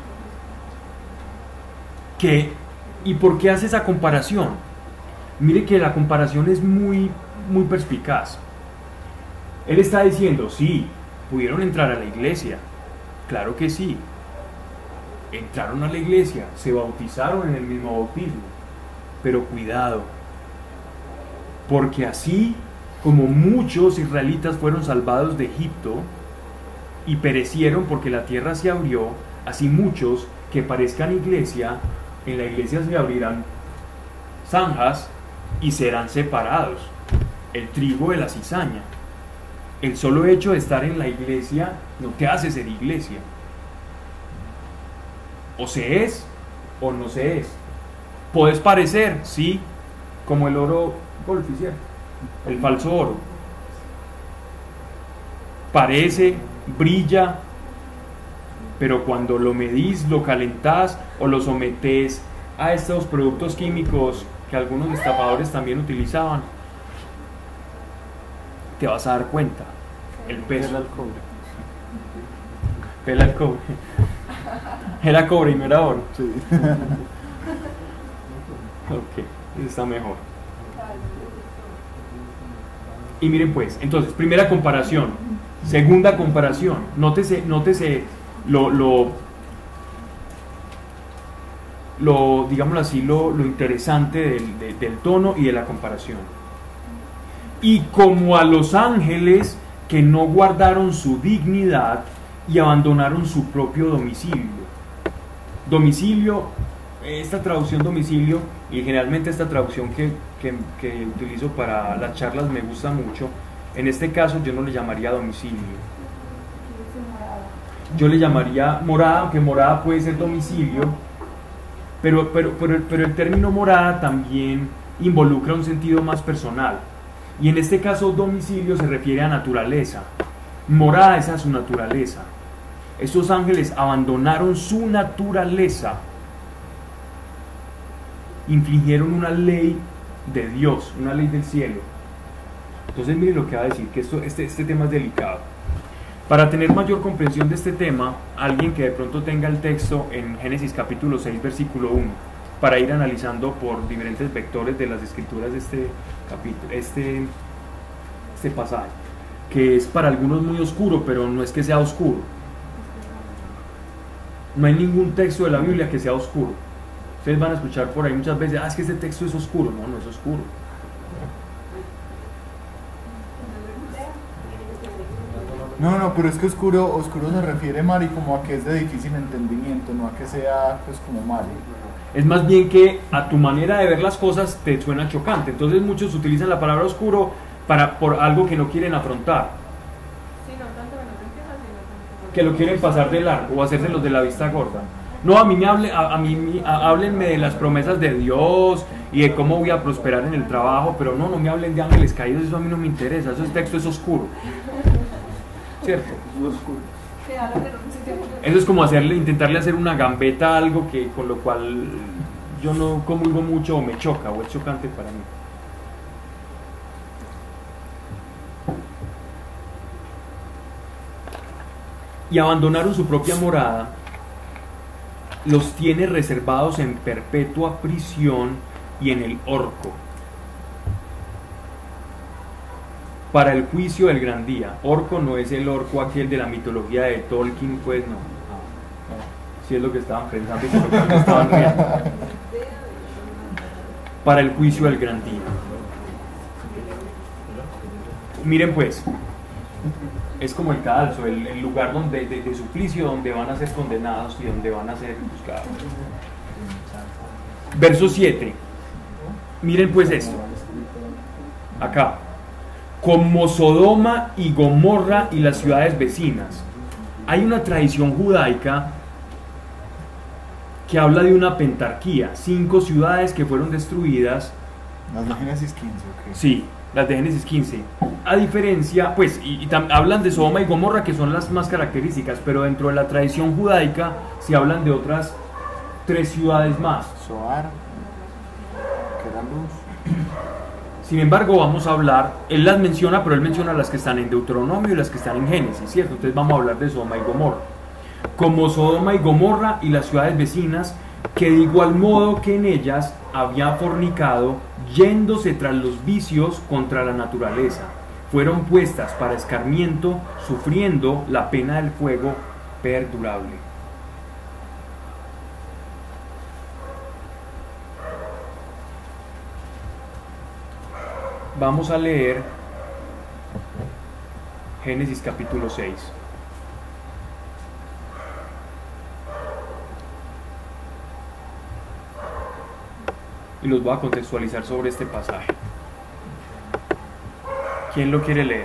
¿Y por qué hace esa comparación? Mire que la comparación es muy, muy perspicaz. Él está diciendo, sí, pudieron entrar a la iglesia, claro que sí, entraron a la iglesia, se bautizaron en el mismo bautismo, pero cuidado, porque así como muchos israelitas fueron salvados de Egipto y perecieron porque la tierra se abrió, así muchos que parezcan iglesia, en la iglesia se abrirán zanjas y serán separados, el trigo de la cizaña. El solo hecho de estar en la iglesia no te hace ser iglesia. O se es o no se es. Puedes parecer, sí, como el oro golfi, ¿cierto? El falso oro. Parece, brilla, pero cuando lo medís, lo calentás o lo sometés a estos productos químicos que algunos estafadores también utilizaban, te vas a dar cuenta el peso. Pela el cobre. Pela el cobre. Era cobre y no era oro. Sí. Ok, está mejor. Y miren pues, entonces, primera comparación, segunda comparación. Nótese digámoslo así, lo interesante del tono y de la comparación. Y como a los ángeles que no guardaron su dignidad y abandonaron su propio domicilio. Domicilio, esta traducción domicilio, y generalmente esta traducción que utilizo para las charlas me gusta mucho. En este caso yo no le llamaría domicilio. Yo le llamaría morada, aunque morada puede ser domicilio, pero el término morada también involucra un sentido más personal. Y en este caso domicilio se refiere a naturaleza. Morada es a su naturaleza. Estos ángeles abandonaron su naturaleza, infligieron una ley de Dios, una ley del cielo. Entonces miren lo que va a decir, que este tema es delicado. Para tener mayor comprensión de este tema, alguien que de pronto tenga el texto en Génesis capítulo 6 versículo 1, para ir analizando por diferentes vectores de las escrituras de este capítulo, este pasaje, que es para algunos muy oscuro, pero no es que sea oscuro. No hay ningún texto de la Biblia que sea oscuro. Ustedes van a escuchar por ahí muchas veces, es que este texto es oscuro. No, no es oscuro. No, pero es que oscuro se refiere, Mari, como a que es de difícil entendimiento, no a que sea pues como malo. Es más bien que a tu manera de ver las cosas te suena chocante. Entonces muchos utilizan la palabra oscuro por algo que no quieren afrontar, que lo quieren pasar de largo o hacerse los de la vista gorda. No, háblenme de las promesas de Dios y de cómo voy a prosperar en el trabajo, pero no me hablen de ángeles caídos, eso a mí no me interesa, ese texto es oscuro, ¿cierto? Eso es como intentarle hacer una gambeta a algo con lo cual yo no comulgo mucho o me choca o es chocante para mí. Y abandonaron su propia morada, los tiene reservados en perpetua prisión y en el horco. para el juicio del gran día. Orco no es el orco aquel de la mitología de Tolkien, pues no. Si es lo que estaban pensando y por lo que estaban riendo. Para el juicio del gran día. Miren pues, es como el cadalso, el lugar donde, de suplicio, donde van a ser condenados y donde van a ser juzgados. Verso 7. Miren pues esto. Acá. Como Sodoma y Gomorra y las ciudades vecinas. Hay una tradición judaica que habla de una pentarquía, 5 ciudades que fueron destruidas. Las de Génesis 15, ok. Sí, las de Génesis 15. A diferencia, pues, hablan de Sodoma y Gomorra, que son las más características, pero dentro de la tradición judaica se hablan de otras 3 ciudades más. Zoar, que era luz. Sin embargo, vamos a hablar, él las menciona, pero él menciona las que están en Deuteronomio y las que están en Génesis, ¿cierto? Entonces vamos a hablar de Sodoma y Gomorra. Como Sodoma y Gomorra y las ciudades vecinas, que de igual modo que en ellas había fornicado, yéndose tras los vicios contra la naturaleza, fueron puestas para escarmiento, sufriendo la pena del fuego perdurable. Vamos a leer Génesis capítulo 6. Y los voy a contextualizar sobre este pasaje. ¿Quién lo quiere leer?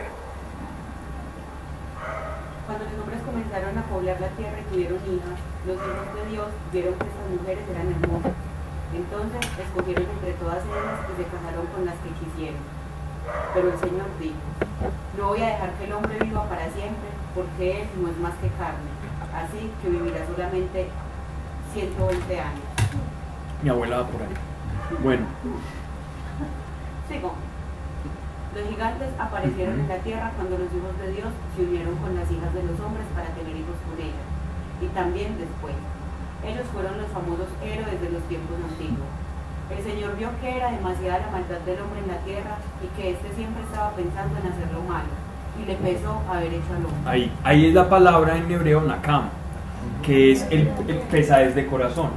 Cuando los hombres comenzaron a poblar la tierra y tuvieron hijas, los hijos de Dios vieron que estas mujeres eran hermosas. Entonces escogieron entre todas ellas y se casaron con las que quisieron. Pero el Señor dijo: no voy a dejar que el hombre viva para siempre, porque él no es más que carne, así que vivirá solamente 120 años. Mi abuela va por ahí. Bueno, Sigo. Los gigantes aparecieron en la tierra cuando los hijos de Dios se unieron con las hijas de los hombres para tener hijos con ellas, y también después. Ellos fueron los famosos héroes de los tiempos antiguos. El Señor vio que era demasiada la maldad del hombre en la tierra y que éste siempre estaba pensando en hacer lo malo, y le pesó haber hecho al hombre. ahí es la palabra en hebreo nakam, que es el pesadez de corazón.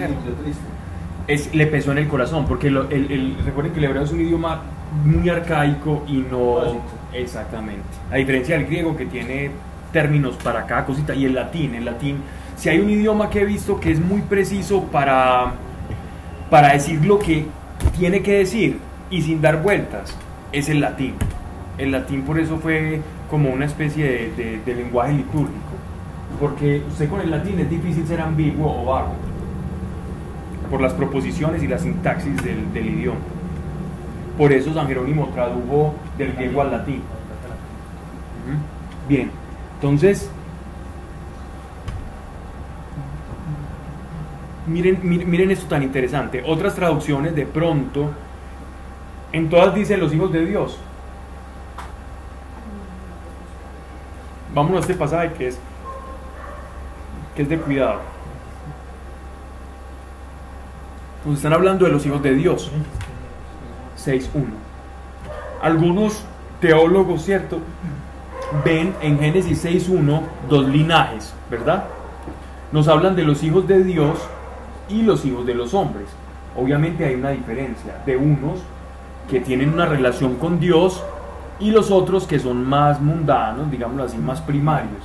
Le pesó en el corazón, porque recuerden que el hebreo es un idioma muy arcaico y no... Básico. Exactamente. A diferencia del griego, que tiene términos para cada cosita, y el latín, si hay un idioma que he visto que es muy preciso para decir lo que tiene que decir y sin dar vueltas, es el latín. El latín por eso fue como una especie de lenguaje litúrgico, porque usted con el latín es difícil ser ambiguo o vago por las proposiciones y la sintaxis del idioma. Por eso San Jerónimo tradujo del griego al latín. Bien, entonces miren esto tan interesante. Otras traducciones de pronto, en todas dicen los hijos de Dios. Vámonos a este pasaje que es de cuidado. Nos están hablando de los hijos de Dios. 6.1. Algunos teólogos, ¿cierto?, ven en Génesis 6.1 2 linajes, ¿verdad? Nos hablan de los hijos de Dios y los hijos de los hombres. Obviamente hay una diferencia de unos que tienen una relación con Dios y los otros que son más mundanos, digámoslo así, más primarios.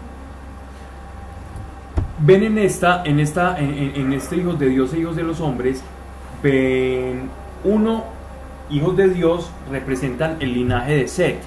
Ven en este hijos de Dios e hijos de los hombres, ven hijos de Dios representan el linaje de Set.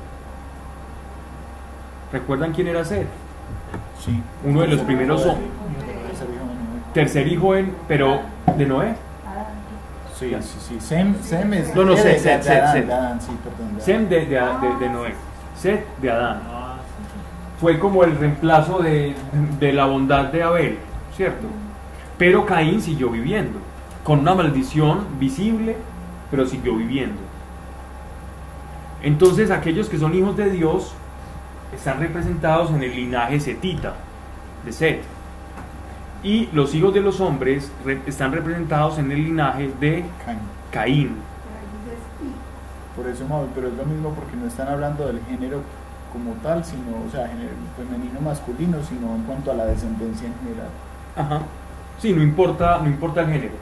¿Recuerdan quién era Set? Sí. Uno de los primeros hombres. Tercer hijo pero de Noé. Sí. Sem es... No, Set. Adán, sí, perdón. Sem de Noé. Set de Adán. Fue como el reemplazo de la bondad de Abel, ¿cierto? Pero Caín siguió viviendo, con una maldición visible, pero siguió viviendo. Entonces aquellos que son hijos de Dios están representados en el linaje setita, de Set. Y los hijos de los hombres están representados en el linaje de Caín. Por eso, Mauro, pero es lo mismo porque no están hablando del género como tal, sino, o sea, género femenino, masculino, sino en cuanto a la descendencia en general. Ajá. Sí, no importa el género.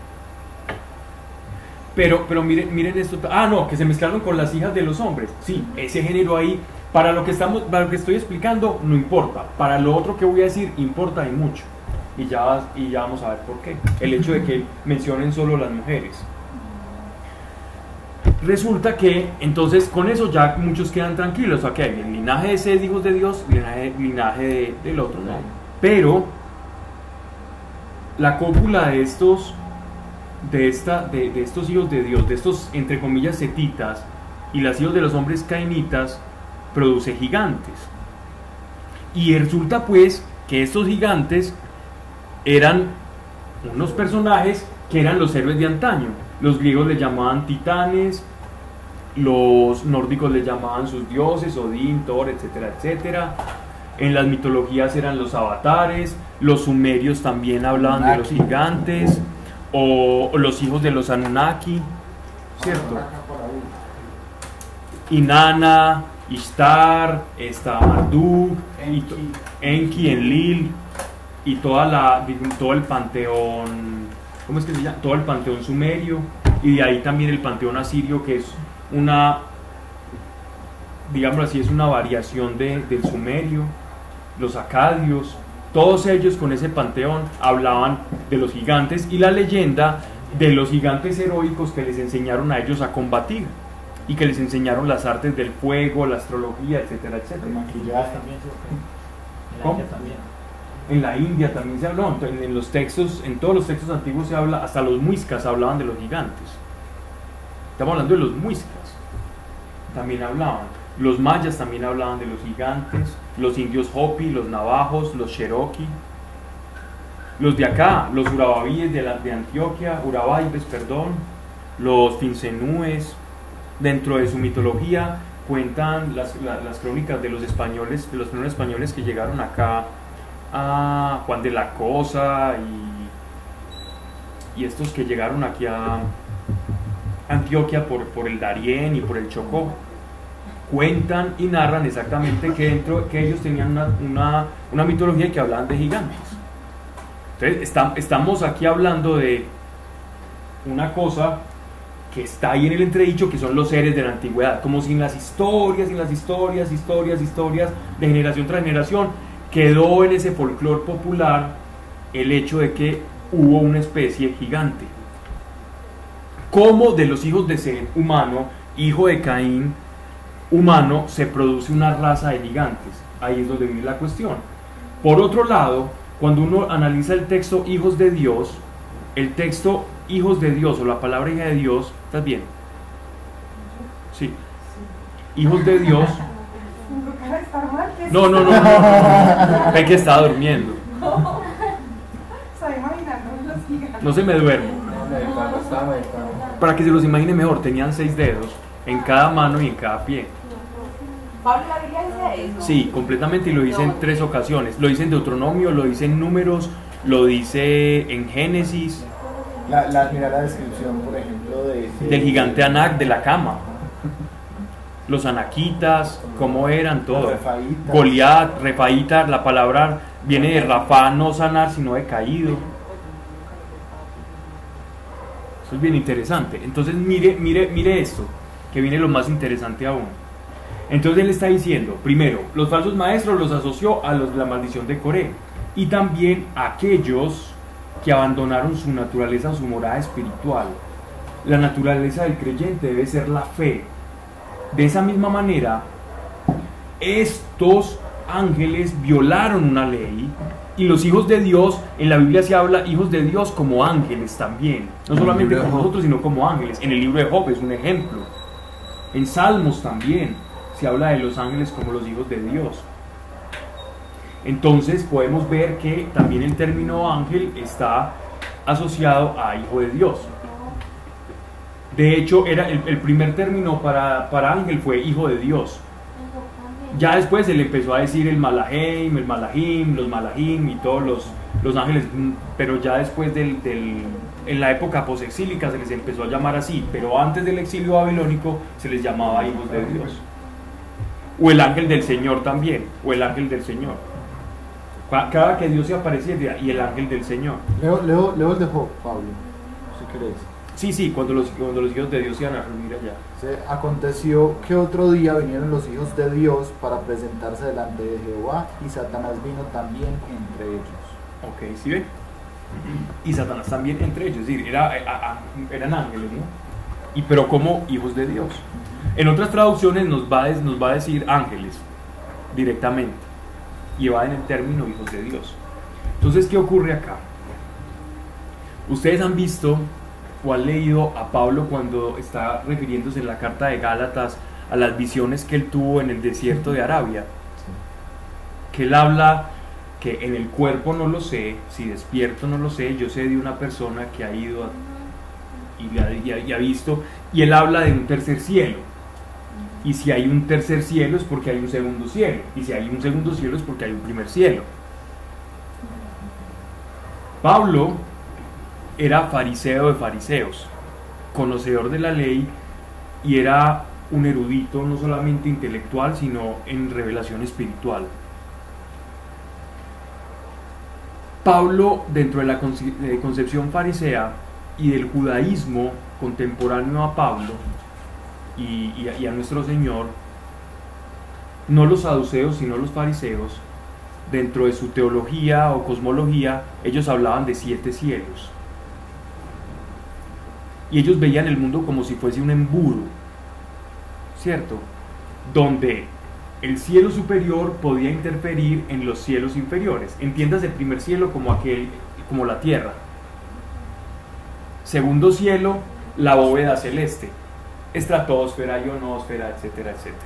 Pero miren esto. Ah, no, que se mezclaron con las hijas de los hombres. Sí, ese género ahí, para lo que estoy explicando, no importa. Para lo otro que voy a decir, importa y mucho. Y ya vamos a ver por qué. El hecho de que mencionen solo las mujeres. Resulta que, entonces, con eso ya muchos quedan tranquilos. Ok, el linaje de ese es hijos de Dios, linaje del otro no. Pero la cópula de estos hijos de Dios, de estos entre comillas setitas, y las hijos de los hombres cainitas, produce gigantes. Y resulta pues que estos gigantes eran unos personajes que eran los héroes de antaño. Los griegos les llamaban titanes, los nórdicos les llamaban sus dioses, Odín, Thor, etcétera, etcétera. En las mitologías eran los avatares, los sumerios también hablaban de los gigantes, o los hijos de los Anunnaki, ¿cierto? Inanna, Ishtar, Marduk, Enki, Enlil, y todo el panteón, ¿cómo es que se llama? Todo el panteón sumerio, y de ahí también el panteón asirio, que es digámoslo así, es una variación del sumerio, los acadios. Todos ellos con ese panteón hablaban de los gigantes y la leyenda de los gigantes heroicos que les enseñaron a ellos a combatir y que les enseñaron las artes del fuego, la astrología, etcétera, etcétera. El maquillaje. ¿Cómo? En la India también se habló, en los textos, en todos los textos antiguos se habla, hasta los muiscas hablaban de los gigantes. Estamos hablando de los muiscas, también hablaban. Los mayas también hablaban de los gigantes, los indios Hopi, los navajos, los cherokee, los de acá, los urabáis de Antioquia, los fincenúes. Dentro de su mitología cuentan las crónicas de los españoles, de los primeros españoles que llegaron acá, a Juan de la Cosa y estos que llegaron aquí a Antioquia por el Darién y por el Chocó. Cuentan y narran exactamente que ellos tenían una mitología que hablaban de gigantes. Entonces estamos aquí hablando de una cosa que está ahí en el entredicho, que son los seres de la antigüedad, como si en las historias de generación tras generación quedó en ese folclore popular el hecho de que hubo una especie gigante, como de los hijos de Set humano, hijo de Caín humano, se produce una raza de gigantes. Ahí es donde viene la cuestión. Por otro lado, cuando uno analiza el texto hijos de Dios, el texto hijos de Dios o la palabra hija de Dios, ¿estás bien? Sí. Hijos de Dios. No. Es que estaba durmiendo. Estaba imaginando los gigantes. No se me duermo. Para que se los imagine mejor, tenían 6 dedos en cada mano y en cada pie. ¿Pablo la Biblia dice eso? Sí, completamente, y lo dice en 3 ocasiones. Lo dice en Deuteronomio, lo dice en Números, lo dice en Génesis. Mira la descripción, por ejemplo, del gigante Anak, de la cama. Los anaquitas, cómo eran, todo. Goliat, Refaíta, la palabra viene de Rafa, no sanar, sino de caído. Eso es bien interesante. Entonces mire esto, que viene lo más interesante aún. Entonces él está diciendo, primero, los falsos maestros los asoció a la maldición de Coré, y también a aquellos que abandonaron su naturaleza, su morada espiritual. La naturaleza del creyente debe ser la fe. De esa misma manera, estos ángeles violaron una ley, y los hijos de Dios, en la Biblia se habla hijos de Dios como ángeles también, no solamente como nosotros, sino como ángeles. En el libro de Job es un ejemplo. En Salmos también se habla de los ángeles como los hijos de Dios. Entonces podemos ver que también el término ángel está asociado a hijo de Dios. De hecho, era el primer término para ángel fue hijo de Dios. Ya después se le empezó a decir el Malahim, el Malahim, los Malahim y todos los ángeles, pero ya después en la época posexílica se les empezó a llamar así, pero antes del exilio babilónico se les llamaba hijos de Dios. O el ángel del Señor también, o el ángel del Señor. Cada que Dios se aparecía, y el ángel del Señor. Leo el de Job, Pablo, si querés. Sí, cuando los hijos de Dios se iban a reunir allá. Aconteció que otro día vinieron los hijos de Dios para presentarse delante de Jehová, y Satanás vino también entre ellos. Ok, ¿sí ven? Y Satanás también entre ellos, es decir, eran ángeles, ¿no? Pero como hijos de Dios. En otras traducciones nos va a decir ángeles directamente, y va en el término hijos de Dios. Entonces, ¿qué ocurre acá? Ustedes han visto o han leído a Pablo cuando está refiriéndose en la carta de Gálatas a las visiones que él tuvo en el desierto de Arabia, que él habla que en el cuerpo no lo sé, si despierto no lo sé, yo sé de una persona que ha ido y ha visto, y él habla de un tercer cielo, y si hay un tercer cielo es porque hay un segundo cielo, y si hay un segundo cielo es porque hay un primer cielo. Pablo era fariseo de fariseos, conocedor de la ley, y era un erudito no solamente intelectual sino en revelación espiritual. Pablo, dentro de la concepción farisea y del judaísmo contemporáneo a Pablo y a nuestro Señor, no los saduceos sino los fariseos, dentro de su teología o cosmología, ellos hablaban de 7 cielos. Y ellos veían el mundo como si fuese un embudo, ¿cierto? Donde el cielo superior podía interferir en los cielos inferiores. Entiendas el primer cielo como la tierra. Segundo cielo, la bóveda celeste. Estratosfera, ionosfera, etcétera, etcétera.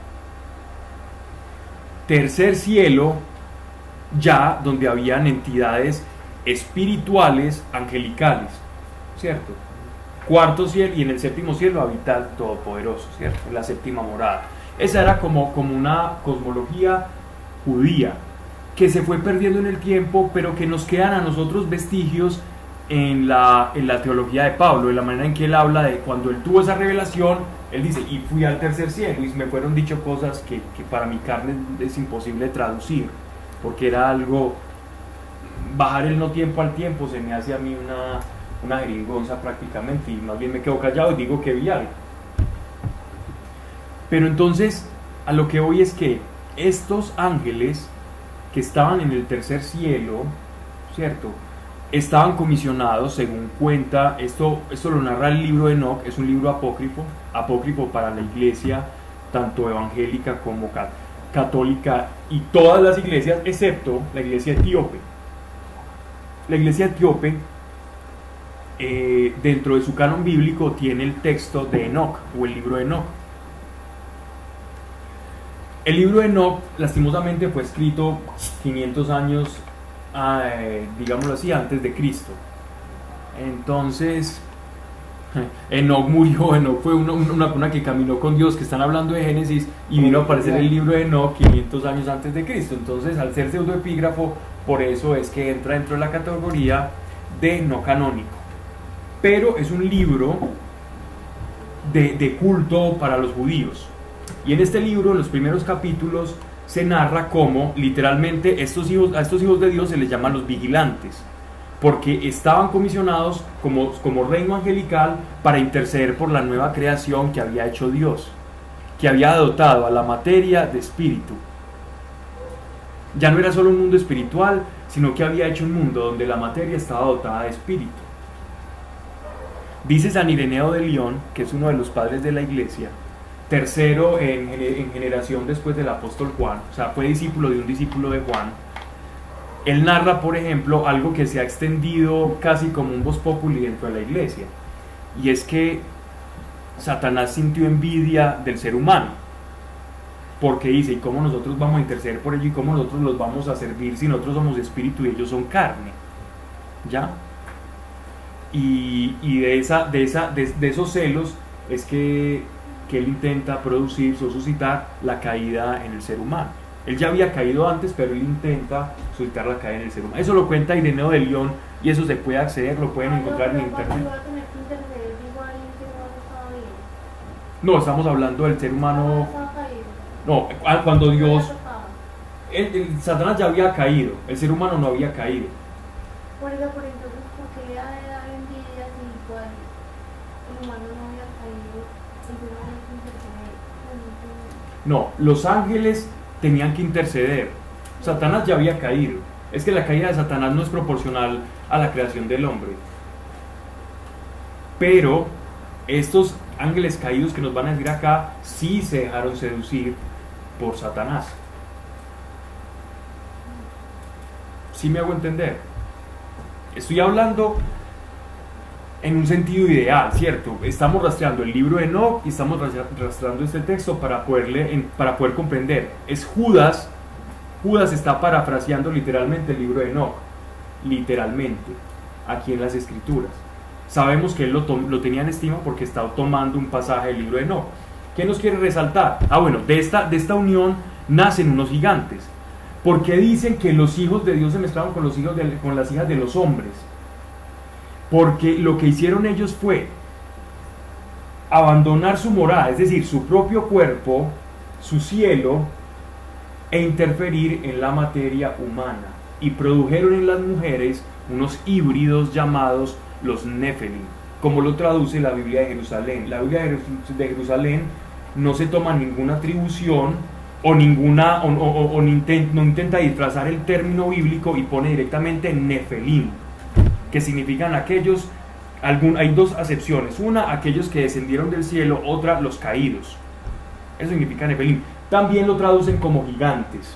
Tercer cielo, ya donde habían entidades espirituales, angelicales, ¿cierto? Cuarto cielo, y en el séptimo cielo habita el Todopoderoso, ¿cierto? La séptima morada. Esa era como una cosmología judía que se fue perdiendo en el tiempo, pero que nos quedan a nosotros vestigios en la teología de Pablo, en la manera en que él habla de cuando él tuvo esa revelación. Él dice, y fui al tercer cielo, y me fueron dicho cosas que para mi carne es imposible traducir, porque era algo, bajar el no tiempo al tiempo se me hace a mí una jeringonza prácticamente, y más bien me quedo callado y digo que vi algo. Pero entonces, a lo que voy es que estos ángeles que estaban en el tercer cielo, ¿cierto?, estaban comisionados, según cuenta, esto lo narra el libro de Enoc, es un libro apócrifo para la iglesia, tanto evangélica como católica, y todas las iglesias, excepto la iglesia etíope. La iglesia etíope, dentro de su canon bíblico, tiene el texto de Enoc, o el libro de Enoc. El libro de Enoc, lastimosamente, fue escrito 500 años, digámoslo así, antes de Cristo. Entonces, Enoc murió. Enoc fue una persona que caminó con Dios, que están hablando de Génesis, y vino a aparecer el libro de Enoc 500 años antes de Cristo. Entonces, al ser pseudoepígrafo, por eso es que entra dentro de la categoría de no canónico. Pero es un libro de culto para los judíos. Y en este libro, en los primeros capítulos, se narra cómo literalmente a estos hijos de Dios se les llaman los vigilantes, porque estaban comisionados como reino angelical para interceder por la nueva creación que había hecho Dios, que había dotado a la materia de espíritu. Ya no era solo un mundo espiritual, sino que había hecho un mundo donde la materia estaba dotada de espíritu. Dice San Ireneo de León, que es uno de los padres de la iglesia, tercero en generación después del apóstol Juan, o sea, fue discípulo de un discípulo de Juan. Él narra, por ejemplo, algo que se ha extendido casi como un vox populi dentro de la iglesia, y es que Satanás sintió envidia del ser humano, porque dice, ¿y cómo nosotros vamos a interceder por ellos? ¿Y cómo nosotros los vamos a servir si nosotros somos espíritu y ellos son carne? ¿Ya? Y de esos celos es que que él intenta producir o suscitar la caída en el ser humano. Él ya había caído antes, pero él intenta suscitar la caída en el ser humano. Eso lo cuenta Ireneo de León y eso se puede acceder, lo pueden encontrar en internet. No, estamos hablando del ser humano. No, cuando Dios, Satanás ya había caído, el ser humano no había caído. Por eso, por entonces, ¿por qué le da envidia si igual el humano no había caído? No, los ángeles tenían que interceder. Satanás ya había caído. Es que la caída de Satanás no es proporcional a la creación del hombre. Pero estos ángeles caídos que nos van a decir acá sí se dejaron seducir por Satanás. ¿Sí me hago entender? Estoy hablando en un sentido ideal, ¿cierto? Estamos rastreando el libro de Enoc y estamos rastreando este texto para poder comprender. Es Judas está parafraseando literalmente el libro de Enoc, literalmente, aquí en las Escrituras. Sabemos que él lo tenía en estima porque estaba tomando un pasaje del libro de Enoc. ¿Qué nos quiere resaltar? Bueno, de esta unión nacen unos gigantes. ¿Por qué dicen que los hijos de Dios se mezclaron con las hijas de los hombres? Porque lo que hicieron ellos fue abandonar su morada, es decir, su propio cuerpo, su cielo, e interferir en la materia humana. Y produjeron en las mujeres unos híbridos llamados los Nefelim, como lo traduce la Biblia de Jerusalén. La Biblia de Jerusalén no se toma ninguna atribución no intenta disfrazar el término bíblico y pone directamente Nefelim, que significan aquellos, hay dos acepciones, una aquellos que descendieron del cielo, otra los caídos. Eso significa Nefelim. También lo traducen como gigantes.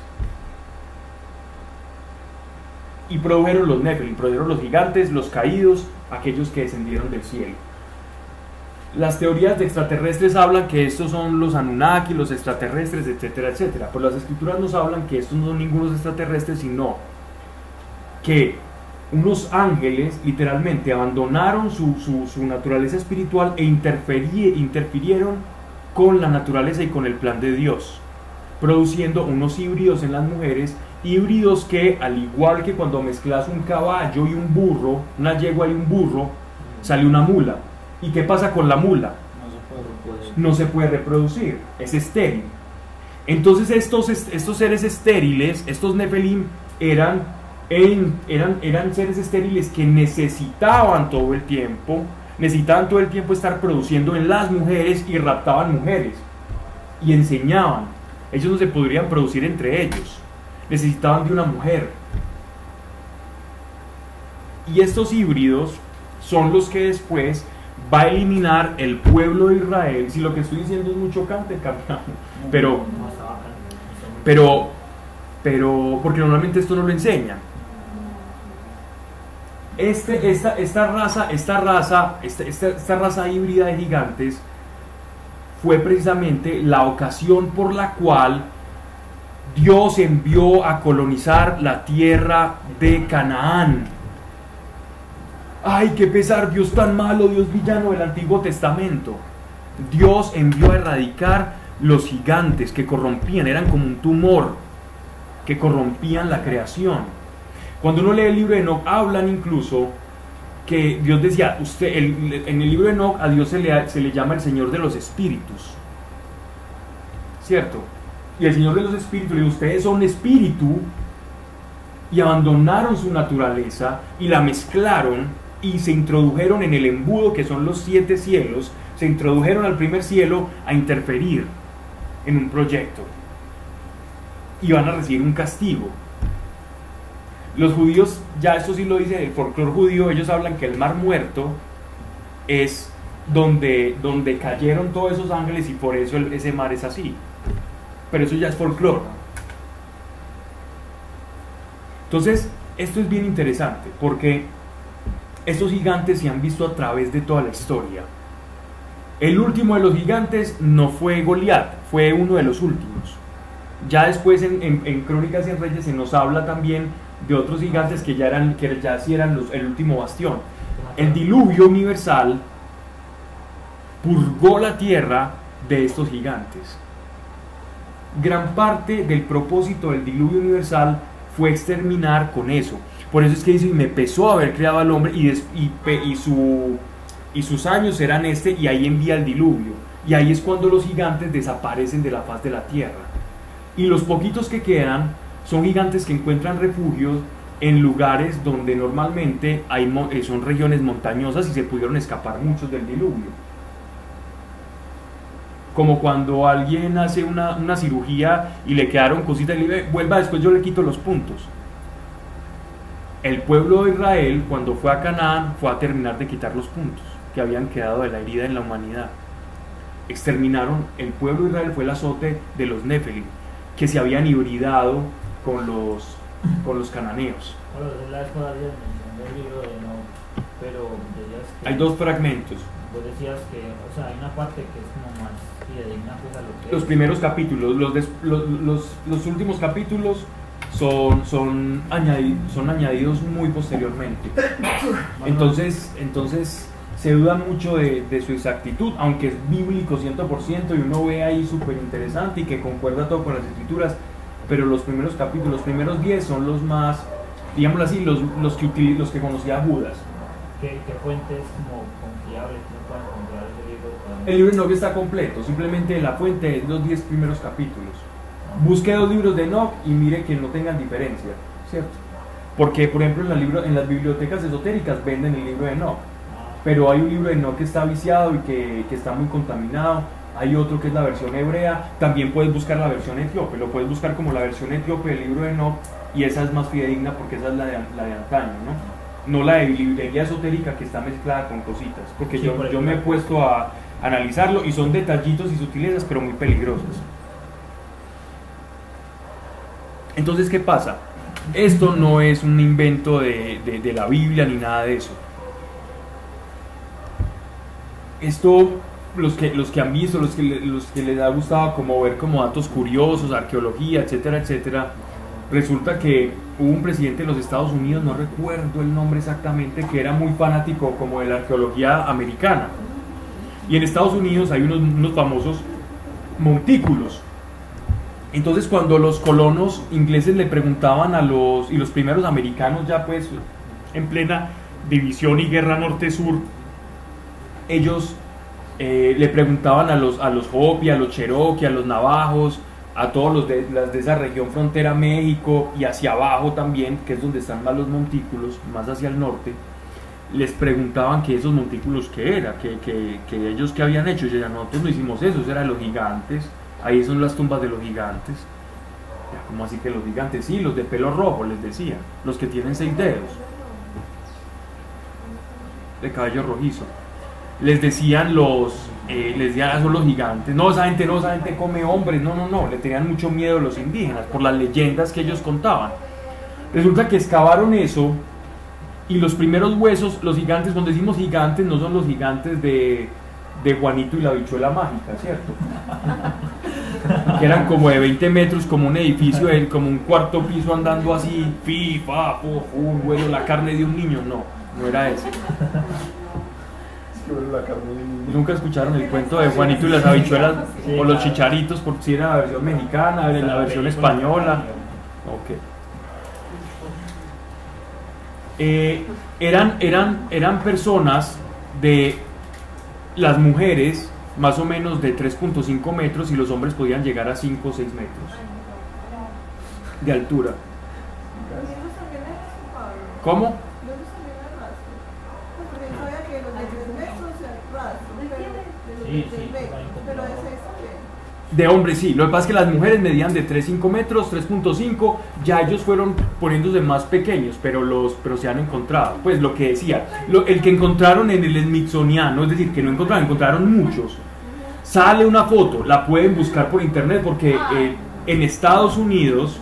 Y produjeron los Nefelim, produjeron los gigantes, los caídos, aquellos que descendieron del cielo. Las teorías de extraterrestres hablan que estos son los Anunnaki, los extraterrestres, etcétera, etcétera. Pero las escrituras nos hablan que estos no son ningunos extraterrestres, sino que unos ángeles literalmente abandonaron su naturaleza espiritual e interfirieron con la naturaleza y con el plan de Dios, produciendo unos híbridos en las mujeres, híbridos que, al igual que cuando mezclas un caballo y un burro, una yegua y un burro, sale una mula. ¿Y qué pasa con la mula? No se puede reproducir, es estéril. Entonces estos seres estériles, estos Nefelim, eran seres estériles que necesitaban todo el tiempo estar produciendo en las mujeres y raptaban mujeres y enseñaban. Ellos no se podrían producir entre ellos, necesitaban de una mujer. Y estos híbridos son los que después va a eliminar el pueblo de Israel. Si lo que estoy diciendo es muy chocante, pero porque normalmente esto no lo enseñan. Esta raza híbrida de gigantes fue precisamente la ocasión por la cual Dios envió a colonizar la tierra de Canaán. ¡Ay, qué pesar! Dios tan malo, Dios villano del Antiguo Testamento. Dios envió a erradicar los gigantes que corrompían, eran como un tumor que corrompían la creación. Cuando uno lee el libro de Enoc, hablan incluso que Dios decía, en el libro de Enoc a Dios se le llama el Señor de los Espíritus, ¿cierto? Y el Señor de los Espíritus le dice, ustedes son espíritu, y abandonaron su naturaleza y la mezclaron y se introdujeron en el embudo que son los 7 cielos, se introdujeron al primer cielo a interferir en un proyecto y van a recibir un castigo. Los judíos, ya esto sí lo dice el folclore judío, ellos hablan que el Mar Muerto es donde cayeron todos esos ángeles y por eso ese mar es así, pero eso ya es folclore. Entonces esto es bien interesante porque estos gigantes se han visto a través de toda la historia. El último de los gigantes no fue Goliat, fue uno de los últimos. Ya después en Crónicas y en Reyes se nos habla también de otros gigantes que ya sí eran el último bastión. El diluvio universal purgó la tierra de estos gigantes. Gran parte del propósito del diluvio universal fue exterminar con eso. Por eso es que dice, y me pesó haber creado al hombre y sus años eran y ahí envía el diluvio. Y ahí es cuando los gigantes desaparecen de la faz de la tierra. Y los poquitos que quedan son gigantes que encuentran refugios en lugares donde normalmente son regiones montañosas y se pudieron escapar muchos del diluvio. Como cuando alguien hace una cirugía y le quedaron cositas y le dice, vuelva después yo le quito los puntos. El pueblo de Israel, cuando fue a Canaán, fue a terminar de quitar los puntos que habían quedado de la herida en la humanidad. Exterminaron, el pueblo de Israel fue el azote de los Nefelim, que se habían hibridado con los cananeos. Bueno, es la vez pasada mencionando el libro de Enoch, pero decías que... Hay dos fragmentos. Vos decías que, o sea, hay una parte que es como más fidedigna pues, a lo que Los primeros capítulos, los últimos capítulos son añadidos muy posteriormente. Entonces se duda mucho de su exactitud, aunque es bíblico 100% y uno ve ahí súper interesante y que concuerda todo con las escrituras, pero los primeros capítulos, los primeros 10 son los más, digámoslo así, los que conocía Judas. ¿Qué fuentes como confiables que uno pueda encontrar ese libro? El libro de Enoch está completo, simplemente la fuente es los 10 primeros capítulos. Busque 2 libros de Enoch y mire que no tengan diferencia, ¿cierto? Porque, por ejemplo, en las bibliotecas esotéricas venden el libro de Enoch, pero hay un libro de Enoch que está viciado y que está muy contaminado. Hay otro que es la versión hebrea. También puedes buscar la versión etíope, lo puedes buscar como la versión etíope del libro de Enoch, y esa es más fidedigna porque esa es la de antaño, no la de librería esotérica que está mezclada con cositas, porque sí, yo me he puesto a analizarlo y son detallitos y sutilezas, pero muy peligrosos. Entonces, ¿qué pasa? Esto no es un invento de la Biblia ni nada de eso. Esto, los que han visto, los que les ha gustado como ver como datos curiosos, arqueología, etcétera, etcétera, resulta que hubo un presidente de los Estados Unidos, no recuerdo el nombre exactamente, que era muy fanático como de la arqueología americana. Y en Estados Unidos hay unos famosos montículos. Entonces, cuando los colonos ingleses le preguntaban y los primeros americanos ya pues en plena división y guerra norte-sur, ellos le preguntaban a los Hopi, a los Cherokee, a los Navajos, a todos los de esa región frontera México y hacia abajo también, que es donde están más los montículos, más hacia el norte, les preguntaban que esos montículos qué era, que ellos qué habían hecho. Y decían, nosotros no hicimos eso, eran los gigantes, ahí son las tumbas de los gigantes. ¿Cómo así que los gigantes? Sí, los de pelo rojo, les decía, los que tienen 6 dedos, de cabello rojizo. Les decían son los gigantes. No, esa gente come hombres. No, le tenían mucho miedo a los indígenas por las leyendas que ellos contaban. Resulta que excavaron eso y los primeros huesos, los gigantes, cuando decimos gigantes, no son los gigantes de Juanito y la bichuela mágica, ¿cierto? Que eran como de 20 metros, como un edificio, como un cuarto piso andando así, un hueso, la carne de un niño. No era ese. ¿Nunca escucharon el cuento de Juanito y las habichuelas o los chicharitos? Por si era la versión mexicana, la versión española. Ok. Eran personas de las mujeres más o menos de 3.5 metros y los hombres podían llegar a 5 o 6 metros de altura. ¿Cómo? De hombres sí, lo que pasa es que las mujeres medían de 3.5 metros, 3.5, ya ellos fueron poniéndose más pequeños, pero se han encontrado, pues lo que decía, el que encontraron en el Smithsoniano, es decir, que no encontraron muchos. Sale una foto, la pueden buscar por internet porque en Estados Unidos,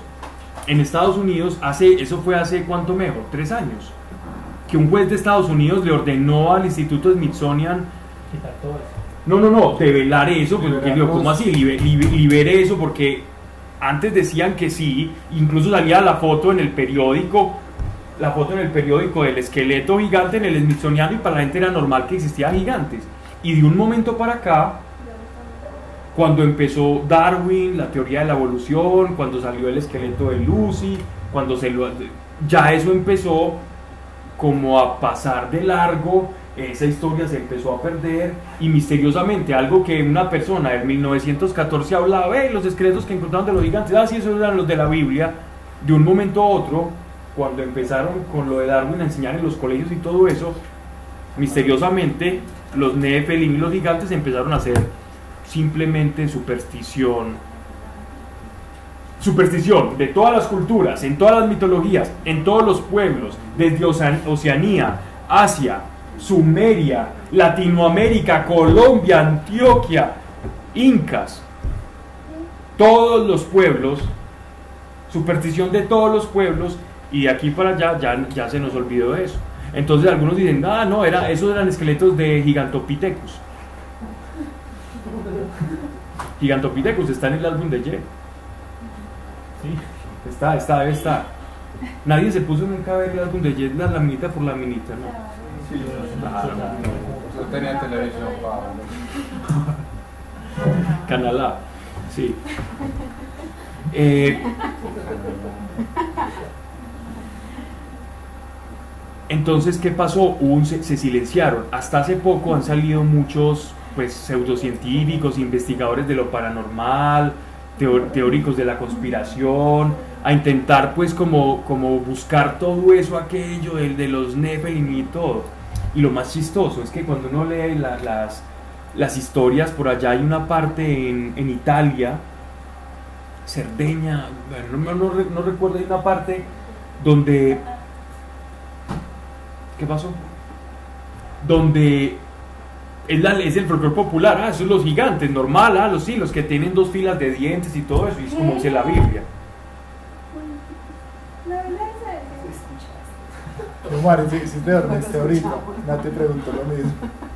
eso fue hace cuánto mejor, 3 años, que un juez de Estados Unidos le ordenó al Instituto Smithsonian quitar todo eso. No, develar eso, pues porque digo, ¿cómo así? Libere eso, porque antes decían que sí, incluso salía la foto en el periódico del esqueleto gigante en el Smithsoniano y para la gente era normal que existían gigantes. Y de un momento para acá, cuando empezó Darwin, la teoría de la evolución, cuando salió el esqueleto de Lucy, ya eso empezó como a pasar de largo, esa historia se empezó a perder y misteriosamente algo que una persona en 1914 hablaba, los esqueletos que encontraron de los gigantes, sí, esos eran los de la Biblia, de un momento a otro, cuando empezaron con lo de Darwin a enseñar en los colegios y todo eso, misteriosamente los Nephilim y los gigantes empezaron a ser simplemente superstición de todas las culturas, en todas las mitologías, en todos los pueblos, desde Oceanía, Asia, Sumeria, Latinoamérica, Colombia, Antioquia, incas, todos los pueblos, superstición de todos los pueblos, y de aquí para allá ya se nos olvidó de eso. Entonces algunos dicen, no, esos eran esqueletos de Gigantopithecus. Gigantopithecus está en el álbum de Ye. Sí, debe estar. Nadie se puso nunca a ver el álbum de Ye, la laminita por laminita, ¿no? Sí, yo tenía televisión, Pablo. Canal A, sí. Entonces, ¿qué pasó? Se silenciaron. Hasta hace poco han salido muchos pseudocientíficos, investigadores de lo paranormal, teóricos de la conspiración, a intentar como buscar todo eso, aquello, el de los Nephilim y todo. Y lo más chistoso es que cuando uno lee las historias, por allá hay una parte en Italia, Cerdeña, no recuerdo, hay una parte donde... ¿Qué pasó? Donde es el folclore popular, esos son los gigantes, normal, los que tienen 2 filas de dientes y todo eso, y es como dice la Biblia. Omar, si te dormiste ahorita, no te pregunto lo mismo.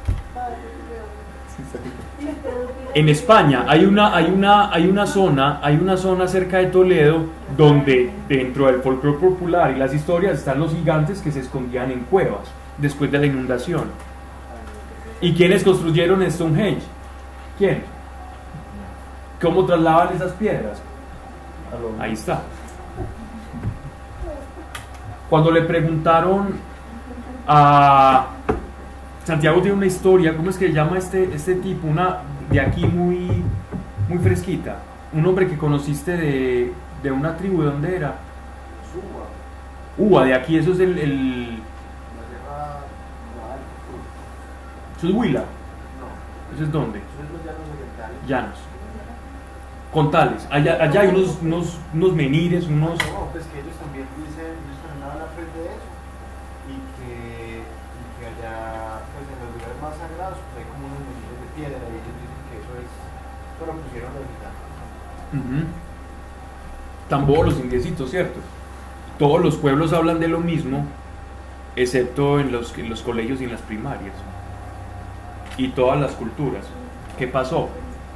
En España hay una zona cerca de Toledo donde dentro del folclore popular y las historias están los gigantes que se escondían en cuevas después de la inundación. ¿Y quiénes construyeron Stonehenge? ¿Quién? ¿Cómo trasladaban esas piedras? Ahí está. Cuando le preguntaron a... Santiago tiene una historia, ¿cómo es que se llama este tipo? Una de aquí muy fresquita. Un hombre que conociste de una tribu, ¿de dónde era? De aquí, eso es eso es Huila. No. ¿Eso es dónde? Llanos. Contales. Allá hay unos menires, unos... No, pues que ellos también dicen, ellos también hablan pues de eso. Y que allá, pues en los lugares más sagrados, pues hay como unos menires de piedra y ellos dicen que eso lo pusieron los gigantes. Tambor, los indiecitos, ¿cierto? Todos los pueblos hablan de lo mismo, excepto en los colegios y en las primarias. Y todas las culturas. ¿Qué pasó?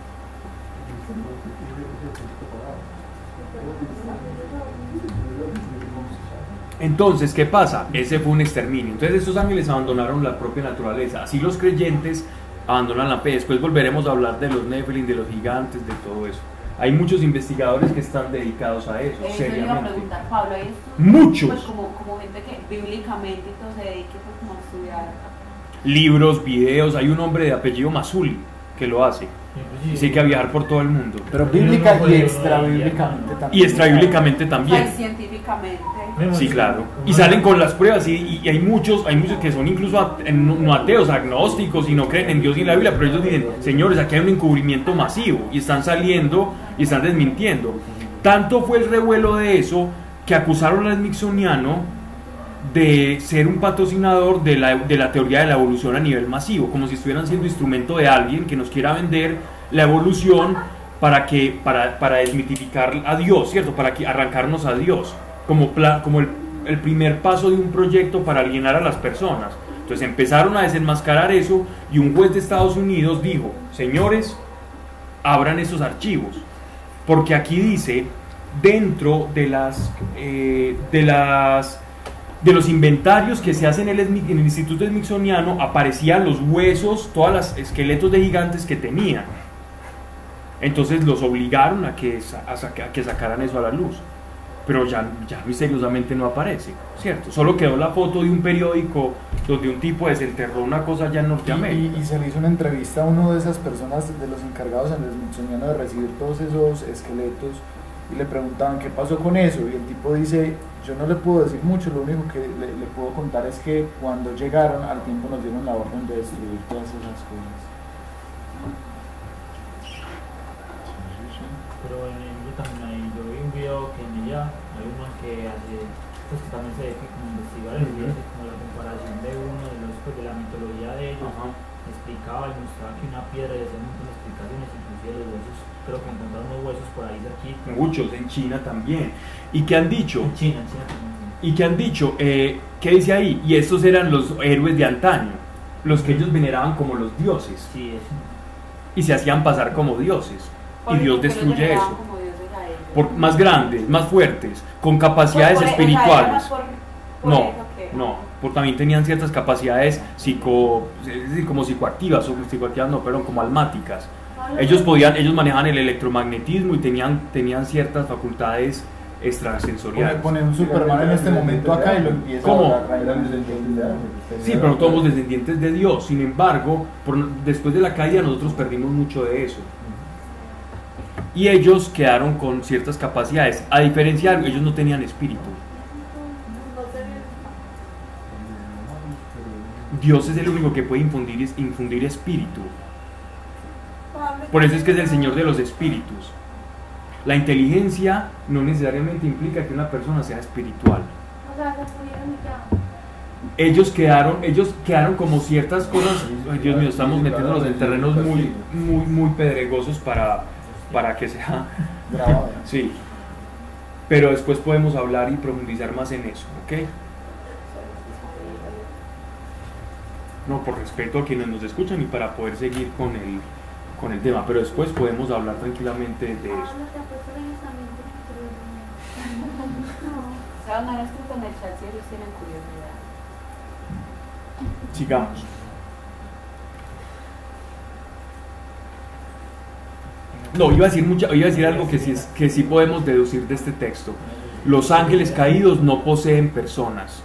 Entonces, ¿qué pasa? Ese fue un exterminio. Entonces estos ángeles abandonaron la propia naturaleza. Así los creyentes abandonan la fe. Después volveremos a hablar de los Nephilim, de los gigantes, de todo eso. Hay muchos investigadores que están dedicados a eso, seriamente. Iba a preguntar, Pablo, ¿hay estos, muchos? Pues como gente que bíblicamente se dedique pues, como a estudiar. Libros, videos. Hay un hombre de apellido Masuli que lo hace. Dice que a viajar por todo el mundo. Pero bíblica y extrabíblicamente también. Y extrabíblicamente también. Ay, científicamente. Sí, claro. Y salen con las pruebas y hay muchos que son incluso no ateos, agnósticos y no creen en Dios y en la Biblia, pero ellos dicen, señores, aquí hay un encubrimiento masivo y están saliendo y están desmintiendo. Tanto fue el revuelo de eso que acusaron al Smithsoniano de ser un patrocinador de la teoría de la evolución a nivel masivo, como si estuvieran siendo instrumento de alguien que nos quiera vender la evolución para desmitificar a Dios, ¿cierto? Para arrancarnos a Dios, como el primer paso de un proyecto para alienar a las personas. Entonces empezaron a desenmascarar eso y un juez de Estados Unidos dijo, señores, abran esos archivos, porque aquí dice, dentro de los inventarios que se hacen en el Instituto Smithsoniano aparecían los huesos, todos los esqueletos de gigantes que tenían. Entonces los obligaron a que sacaran eso a la luz, pero ya misteriosamente no aparece, ¿cierto? Solo quedó la foto de un periódico donde un tipo desenterró una cosa allá en Norteamérica. Y se le hizo una entrevista a uno de esas personas, de los encargados en el Smithsoniano de recibir todos esos esqueletos, y le preguntaban qué pasó con eso, y el tipo dice: yo no le puedo decir mucho, lo único que le puedo contar es que cuando llegaron al tiempo nos dieron la orden de destruir todas esas cosas. Pero en yo también yo vi un video que en ella hay un man que hace, pues que también se ve que como investigadores y hace como la comparación de uno de los, pues de la mitología de ellos. Ajá. Explicaba y mostraba que una piedra de ese montón de explicaciones, inclusive los huesos, creo que encontraron unos huesos por ahí cerquita. Muchos, en China también. ¿Y qué han dicho? En China también. ¿Y qué han dicho? ¿Qué dice ahí? Y estos eran los héroes de antaño, los que ellos veneraban como los dioses, Sí, es. y se hacían pasar como dioses. Y Porque Dios los destruye veneraban eso. como dioses a ellos. Por, más grandes, más fuertes, con capacidades Por- o sea, espirituales. era más por No, eso que- no, porque también tenían ciertas capacidades es decir, como psicoactivas, o psicoactivas no, perdón, como almáticas. Ellos manejaban el electromagnetismo y tenían ciertas facultades extrasensoriales. Poner un Superman en este momento acá y lo empieza ¿Cómo? a agarrar. Sí, pero todos somos descendientes de Dios. Sin embargo, después de la caída nosotros perdimos mucho de eso. Y ellos quedaron con ciertas capacidades. A diferencia, ellos no tenían espíritu. Dios es el único que puede infundir espíritu. Por eso es que es el Señor de los espíritus. La inteligencia no necesariamente implica que una persona sea espiritual. O sea, se pudieron ya. Ellos quedaron como ciertas cosas. Ay, Dios mío, estamos metiéndonos en terrenos muy pedregosos para que sea. Grabado. Sí. Pero después podemos hablar y profundizar más en eso, ¿ok? No, por respeto a quienes nos escuchan y para poder seguir con el tema, pero después podemos hablar tranquilamente de eso. O sea, no han escrito en el chat si ellos tienen curiosidad. Sigamos. No, iba a decir algo que sí podemos deducir de este texto. Los ángeles caídos no poseen personas.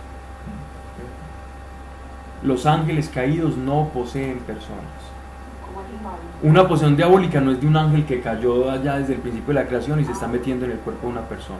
Los ángeles caídos no poseen personas. Como el Pablo. Una posesión diabólica no es de un ángel que cayó allá desde el principio de la creación y se está metiendo en el cuerpo de una persona.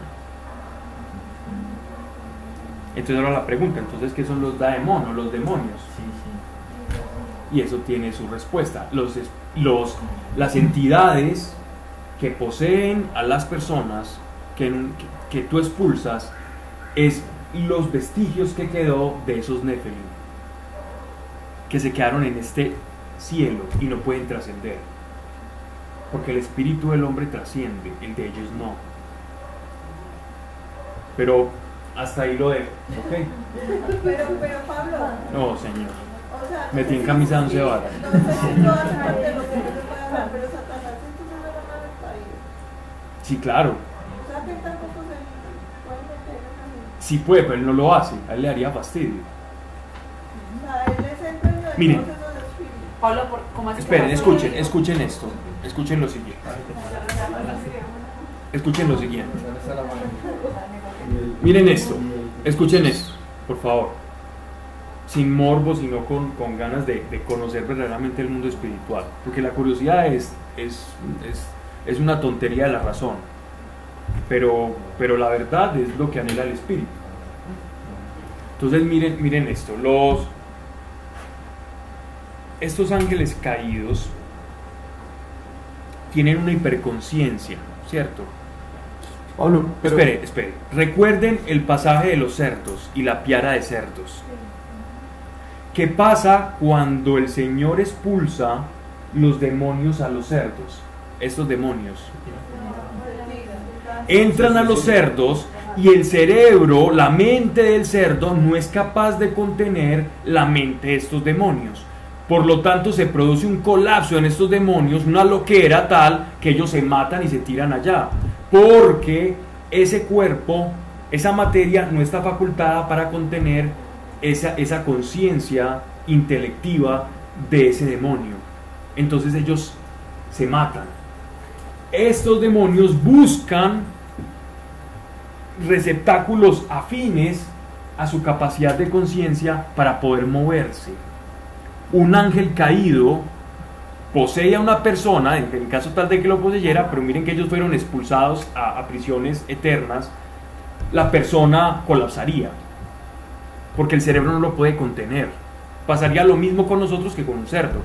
Entonces ahora la pregunta, entonces ¿qué son los daemon o los demonios? Sí. Y eso tiene su respuesta. Las entidades que poseen a las personas que tú expulsas es los vestigios que quedó de esos Nephilim, que se quedaron en este cielo y no pueden trascender, porque el espíritu del hombre trasciende, el de ellos no. Pero hasta ahí lo dejo, ¿ok? Pero Pablo, No, señor. o sea, Metí en camisa de 11 varas. no sé si todo hace parte de lo que no se puede hablar, pero Satanás entonces no era mal caído. Sí, claro. O sea, que él tampoco se puede meter en la mente. Sí puede, pero él no lo hace. A él le haría fastidio. O sea, él es el dueño de Miren. todos esos espíritus. Pablo, ¿cómo así? Esperen, que escuchen esto. Escuchen lo siguiente. Escuchen lo siguiente. Miren esto. Escuchen esto, por favor. Sin morbo, sino con ganas de conocer verdaderamente el mundo espiritual. Porque la curiosidad es una tontería de la razón. Pero la verdad es lo que anhela el espíritu. Entonces miren esto. Estos ángeles caídos tienen una hiperconciencia, ¿cierto? Pablo, pero Espere. Recuerden el pasaje de los cerdos y la piara de cerdos. ¿Qué pasa cuando el Señor expulsa los demonios a los cerdos? Estos demonios entran a los cerdos y el cerebro, la mente del cerdo no es capaz de contener la mente de estos demonios. Por lo tanto, se produce un colapso en estos demonios, una loquera tal que ellos se matan y se tiran allá. Porque ese cuerpo, esa materia no está facultada para contener esa conciencia intelectiva de ese demonio. Entonces ellos se matan. estos demonios buscan receptáculos afines a su capacidad de conciencia para poder moverse. Un ángel caído posee a una persona, en caso tal de que lo poseyera, pero miren que ellos fueron expulsados a prisiones eternas, la persona colapsaría, porque el cerebro no lo puede contener. Pasaría lo mismo con nosotros que con un cerdo.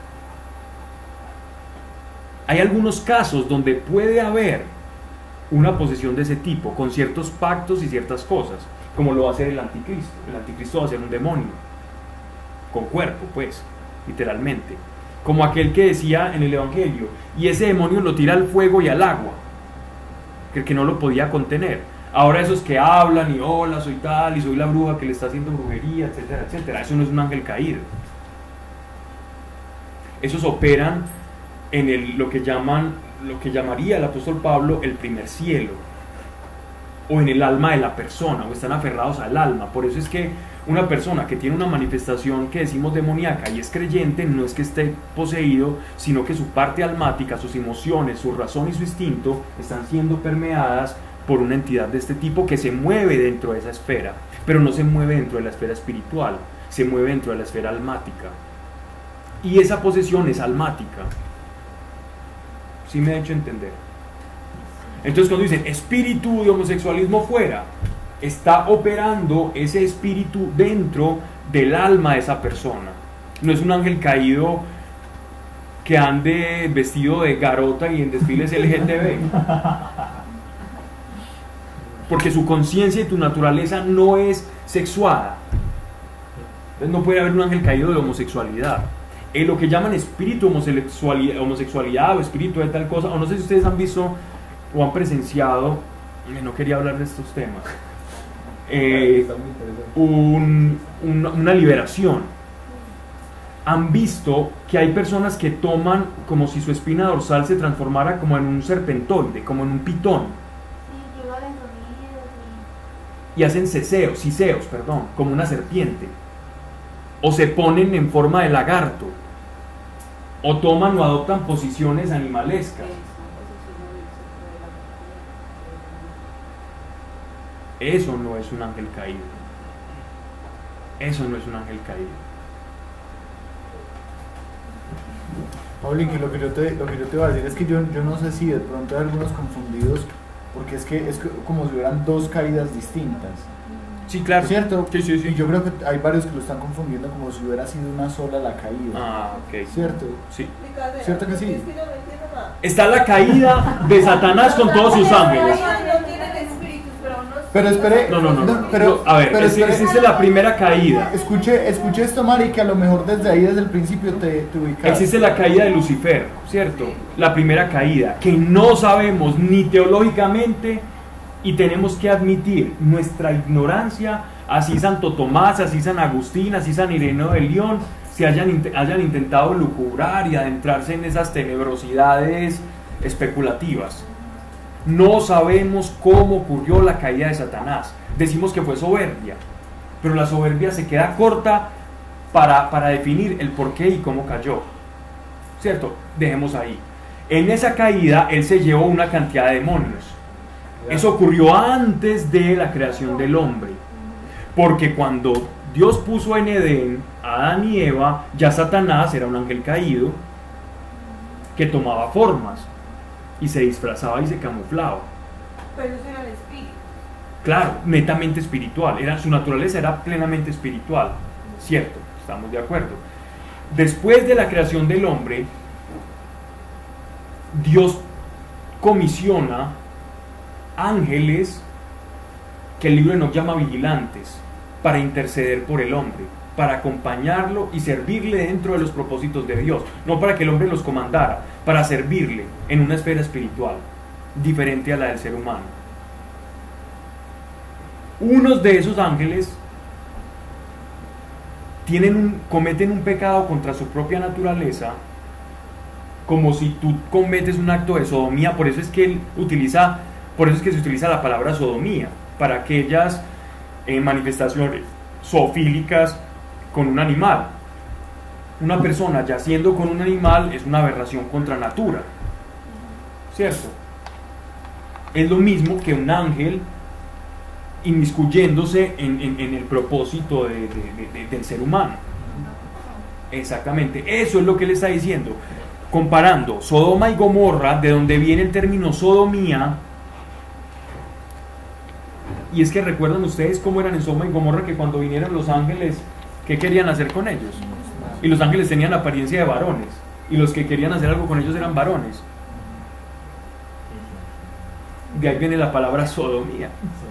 Hay algunos casos donde puede haber una posesión de ese tipo, con ciertos pactos y ciertas cosas, como lo va a hacer el anticristo. El anticristo va a ser un demonio, con cuerpo, pues, literalmente. Como aquel que decía en el Evangelio, y ese demonio lo tira al fuego y al agua, que no lo podía contener. Ahora esos que hablan y hola, soy tal, y soy la bruja que le está haciendo brujería, etcétera, etcétera, eso no es un ángel caído. Esos operan en lo que llamaría el apóstol Pablo el primer cielo, o en el alma de la persona, o están aferrados al alma. Por eso es que una persona que tiene una manifestación que decimos demoníaca y es creyente, no es que esté poseído, sino que su parte almática, sus emociones, su razón y su instinto están siendo permeadas por una entidad de este tipo que se mueve dentro de esa esfera, pero no se mueve dentro de la esfera espiritual, se mueve dentro de la esfera almática, y esa posesión es almática. ¿Sí me he hecho entender? Entonces cuando dicen espíritu de homosexualismo fuera, está operando ese espíritu dentro del alma de esa persona. No es un ángel caído que ande vestido de garota y en desfiles LGTB, porque su conciencia y tu naturaleza no es sexuada. Entonces no puede haber un ángel caído de homosexualidad. Lo que llaman espíritu homosexualidad o espíritu de tal cosa, o no sé si ustedes han visto o han presenciado, no quería hablar de estos temas, una liberación. Han visto que hay personas que toman como si su espina dorsal se transformara como en un serpentoide, como en un pitón, Sí, lleva de sonidos y hacen siseos, como una serpiente, o se ponen en forma de lagarto, o toman o adoptan posiciones animalescas. Eso no es un ángel caído. Eso no es un ángel caído. Paulín, que lo que yo te voy a decir es que yo no sé si de pronto hay algunos confundidos, porque es como si hubieran dos caídas distintas. Sí, claro. ¿Cierto? Sí, sí, sí. Y yo creo que hay varios que lo están confundiendo como si hubiera sido una sola la caída. Ah, ok. ¿Cierto? Sí. ¿Cierto que sí? Es que yo no entiendo nada. Está la caída de Satanás con todos sus ángeles. No tienen espíritus, pero unos... Pero espere, No, a ver, pero existe la primera caída. Escuche esto, Mari, que a lo mejor desde ahí, desde el principio te ubicas. Existe la caída de Lucifer, ¿cierto? La primera caída, que no sabemos ni teológicamente, y tenemos que admitir nuestra ignorancia. Así Santo Tomás, así San Agustín, así San Ireneo de León se hayan intentado lucubrar y adentrarse en esas tenebrosidades especulativas. No sabemos cómo ocurrió la caída de Satanás. Decimos que fue soberbia, pero la soberbia se queda corta para definir el por qué y cómo cayó, ¿cierto? Dejemos ahí. En esa caída él se llevó una cantidad de demonios. Eso ocurrió antes de la creación del hombre, porque cuando Dios puso en Edén a Adán y Eva, ya Satanás era un ángel caído que tomaba formas y se disfrazaba y se camuflaba. Pero eso era el espíritu. Claro, netamente espiritual, su naturaleza era plenamente espiritual, cierto, estamos de acuerdo. Después de la creación del hombre, Dios comisiona ángeles que el libro de Enoc llama vigilantes, para interceder por el hombre, para acompañarlo y servirle dentro de los propósitos de Dios, no para que el hombre los comandara, para servirle en una esfera espiritual diferente a la del ser humano. Unos de esos ángeles cometen un pecado contra su propia naturaleza, como si tú cometes un acto de sodomía. Por eso es que se utiliza la palabra sodomía para aquellas manifestaciones zoofílicas con un animal. Una persona yaciendo con un animal es una aberración contra natura, ¿cierto? Es lo mismo que un ángel inmiscuyéndose en el propósito del ser humano. Exactamente, eso es lo que le está diciendo, comparando Sodoma y Gomorra, de donde viene el término sodomía. Y es que recuerdan ustedes cómo eran en Sodoma y Gomorra, que cuando vinieron los ángeles, ¿qué querían hacer con ellos? Y los ángeles tenían apariencia de varones, y los que querían hacer algo con ellos eran varones. De ahí viene la palabra sodomía.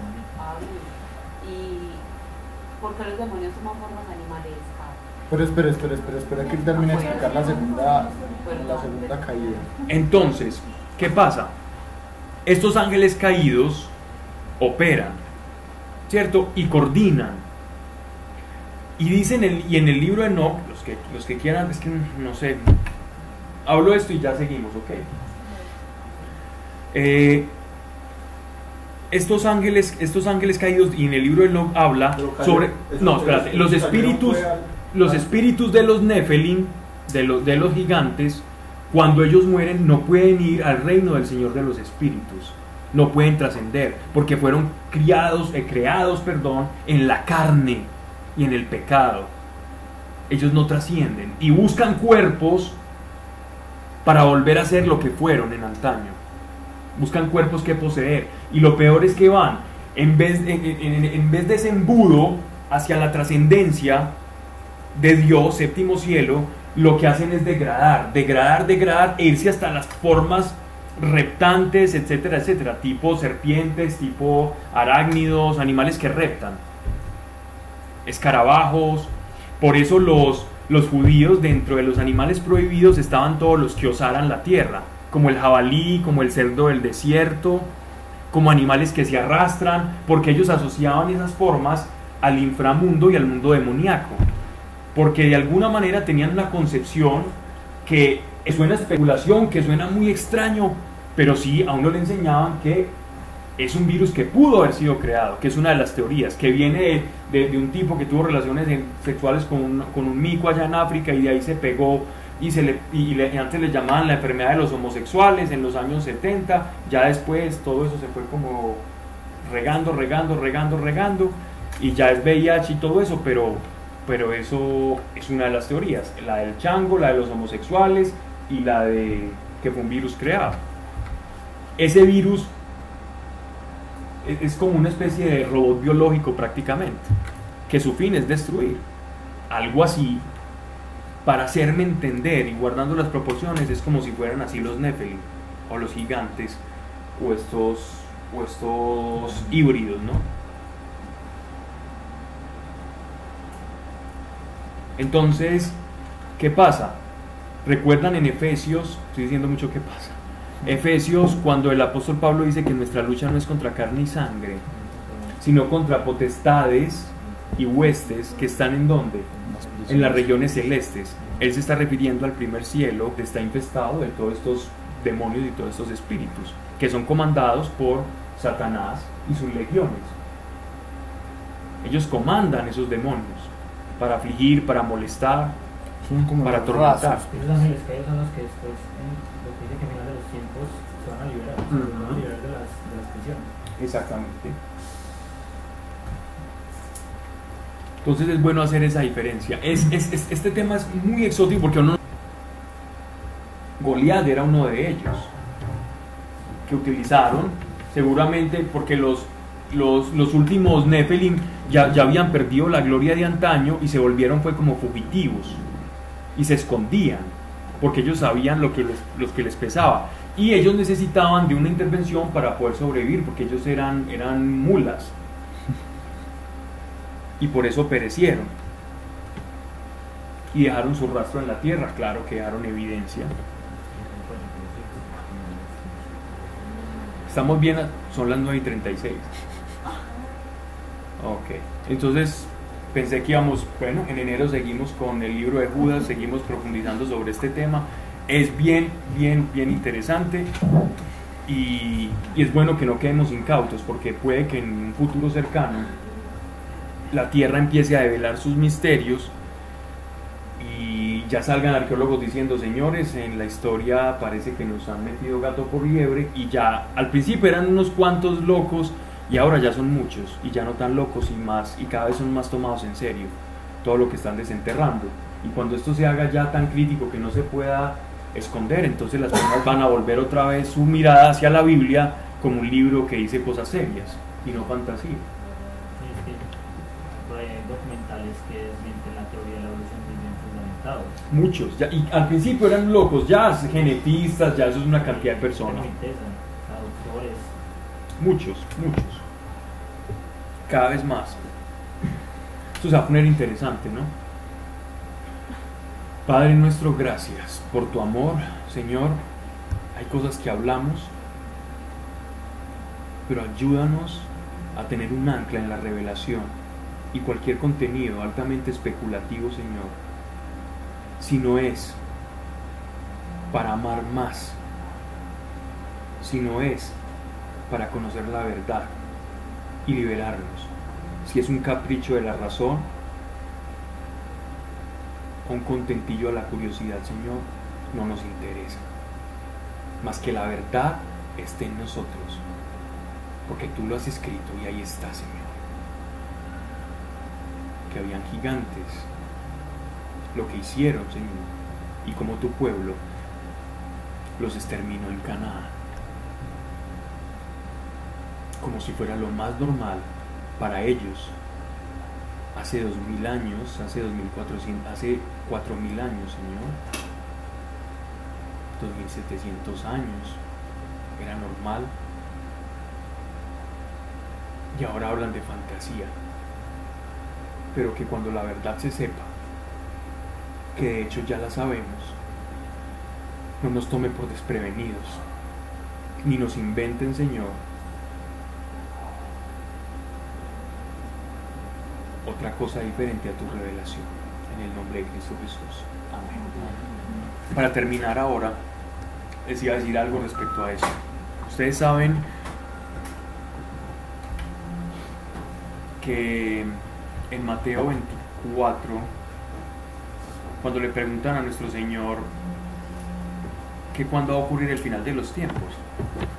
¿Y por qué los demonios toman formas animales? Pero espera que él termine de explicar la segunda caída. Entonces, ¿qué pasa? Estos ángeles caídos operan, ¿cierto? Y coordinan. Y dicen, y en el libro de Enoch, los que quieran, es que no sé, hablo esto y ya seguimos, ¿ok? Estos ángeles caídos, y en el libro de Enoch habla sobre, no, espérate, los espíritus de los Nefelim, de los gigantes, cuando ellos mueren no pueden ir al reino del Señor de los espíritus, no pueden trascender, porque fueron creados en la carne y en el pecado. Ellos no trascienden y buscan cuerpos para volver a ser lo que fueron en antaño. Buscan cuerpos que poseer, y lo peor es que van en vez de ese embudo hacia la trascendencia de Dios, séptimo cielo, lo que hacen es degradar, e irse hasta las formas reptantes, etcétera, etcétera, tipo serpientes, tipo arácnidos, animales que reptan, escarabajos. Por eso los judíos, dentro de los animales prohibidos estaban todos los que osaran la tierra, como el jabalí, como el cerdo del desierto, como animales que se arrastran, porque ellos asociaban esas formas al inframundo y al mundo demoníaco, porque de alguna manera tenían una concepción que suena a especulación, que suena muy extraño, pero sí a uno le enseñaban que es un virus que pudo haber sido creado, que es una de las teorías, que viene de un tipo que tuvo relaciones sexuales con un mico allá en África, y de ahí se pegó, y antes le llamaban la enfermedad de los homosexuales en los años 70, ya después todo eso se fue como regando, y ya es VIH y todo eso, pero eso es una de las teorías, la del chango, la de los homosexuales, y la de que fue un virus creado. Ese virus es como una especie de robot biológico prácticamente, que su fin es destruir. Algo así, para hacerme entender y guardando las proporciones, es como si fueran así los Nefelim, o los gigantes, o estos híbridos, ¿no? Entonces, ¿qué pasa? ¿Recuerdan en Efesios? Estoy diciendo mucho qué pasa. Efesios, cuando el apóstol Pablo dice que nuestra lucha no es contra carne y sangre, sino contra potestades y huestes que están ¿en dónde? En las regiones celestes. Él se está refiriendo al primer cielo, que está infestado de todos estos demonios y todos estos espíritus, que son comandados por Satanás y sus legiones. Ellos comandan esos demonios para afligir, para molestar, son como para atormentar. Esos ángeles caídos son los que después, lo que dice que al final de los tiempos se van a liberar, se van a liberar de las prisiones. Exactamente. Entonces es bueno hacer esa diferencia. Este tema es muy exótico porque Goliat era uno de ellos que utilizaron, seguramente porque los últimos Nefelim ya habían perdido la gloria de antaño y se volvieron fue como fugitivos y se escondían porque ellos sabían lo que les pesaba, y ellos necesitaban de una intervención para poder sobrevivir, porque ellos eran mulas y por eso perecieron y dejaron su rastro en la tierra. Claro que dejaron evidencia. Estamos bien, son las 9:36. Ok, entonces pensé que íbamos, bueno, en enero seguimos con el libro de Judas, seguimos profundizando sobre este tema. Es bien interesante, y es bueno que no quedemos incautos, porque puede que en un futuro cercano la tierra empiece a develar sus misterios y ya salgan arqueólogos diciendo, señores, en la historia parece que nos han metido gato por liebre, y ya al principio eran unos cuantos locos y ahora ya son muchos y ya no tan locos y más, y cada vez son más tomados en serio todo lo que están desenterrando. Y cuando esto se haga ya tan crítico que no se pueda esconder, entonces las personas van a volver otra vez su mirada hacia la Biblia como un libro que dice cosas serias y no fantasía. Sí, es que hay documentales que desmienten la teoría de la evolución de bien fundamentados. Muchos, ya, y al principio eran locos, ya genetistas, ya eso es una cantidad de personas. Traductores. Muchos. Cada vez más. Esto se va a poner interesante, ¿no? Padre nuestro, gracias por tu amor, Señor. Hay cosas que hablamos, pero ayúdanos a tener un ancla en la revelación, y cualquier contenido altamente especulativo, Señor, si no es para amar más, si no es para conocer la verdad y liberarnos, si es un capricho de la razón o un contentillo a la curiosidad, Señor, no nos interesa, más que la verdad esté en nosotros, porque tú lo has escrito y ahí está, Señor, que habían gigantes, lo que hicieron, Señor, y como tu pueblo los exterminó en Canaán, como si fuera lo más normal para ellos. Hace 2000 años, hace 2400, hace 4000 años, Señor, 2700 años, era normal, y ahora hablan de fantasía. Pero que cuando la verdad se sepa, que de hecho ya la sabemos, no nos tome por desprevenidos, ni nos inventen, Señor, otra cosa diferente a tu revelación, en el nombre de Cristo Jesús. Amén. Para terminar ahora, les iba a decir algo respecto a eso. Ustedes saben que en Mateo 24, cuando le preguntan a nuestro Señor que cuándo va a ocurrir el final de los tiempos,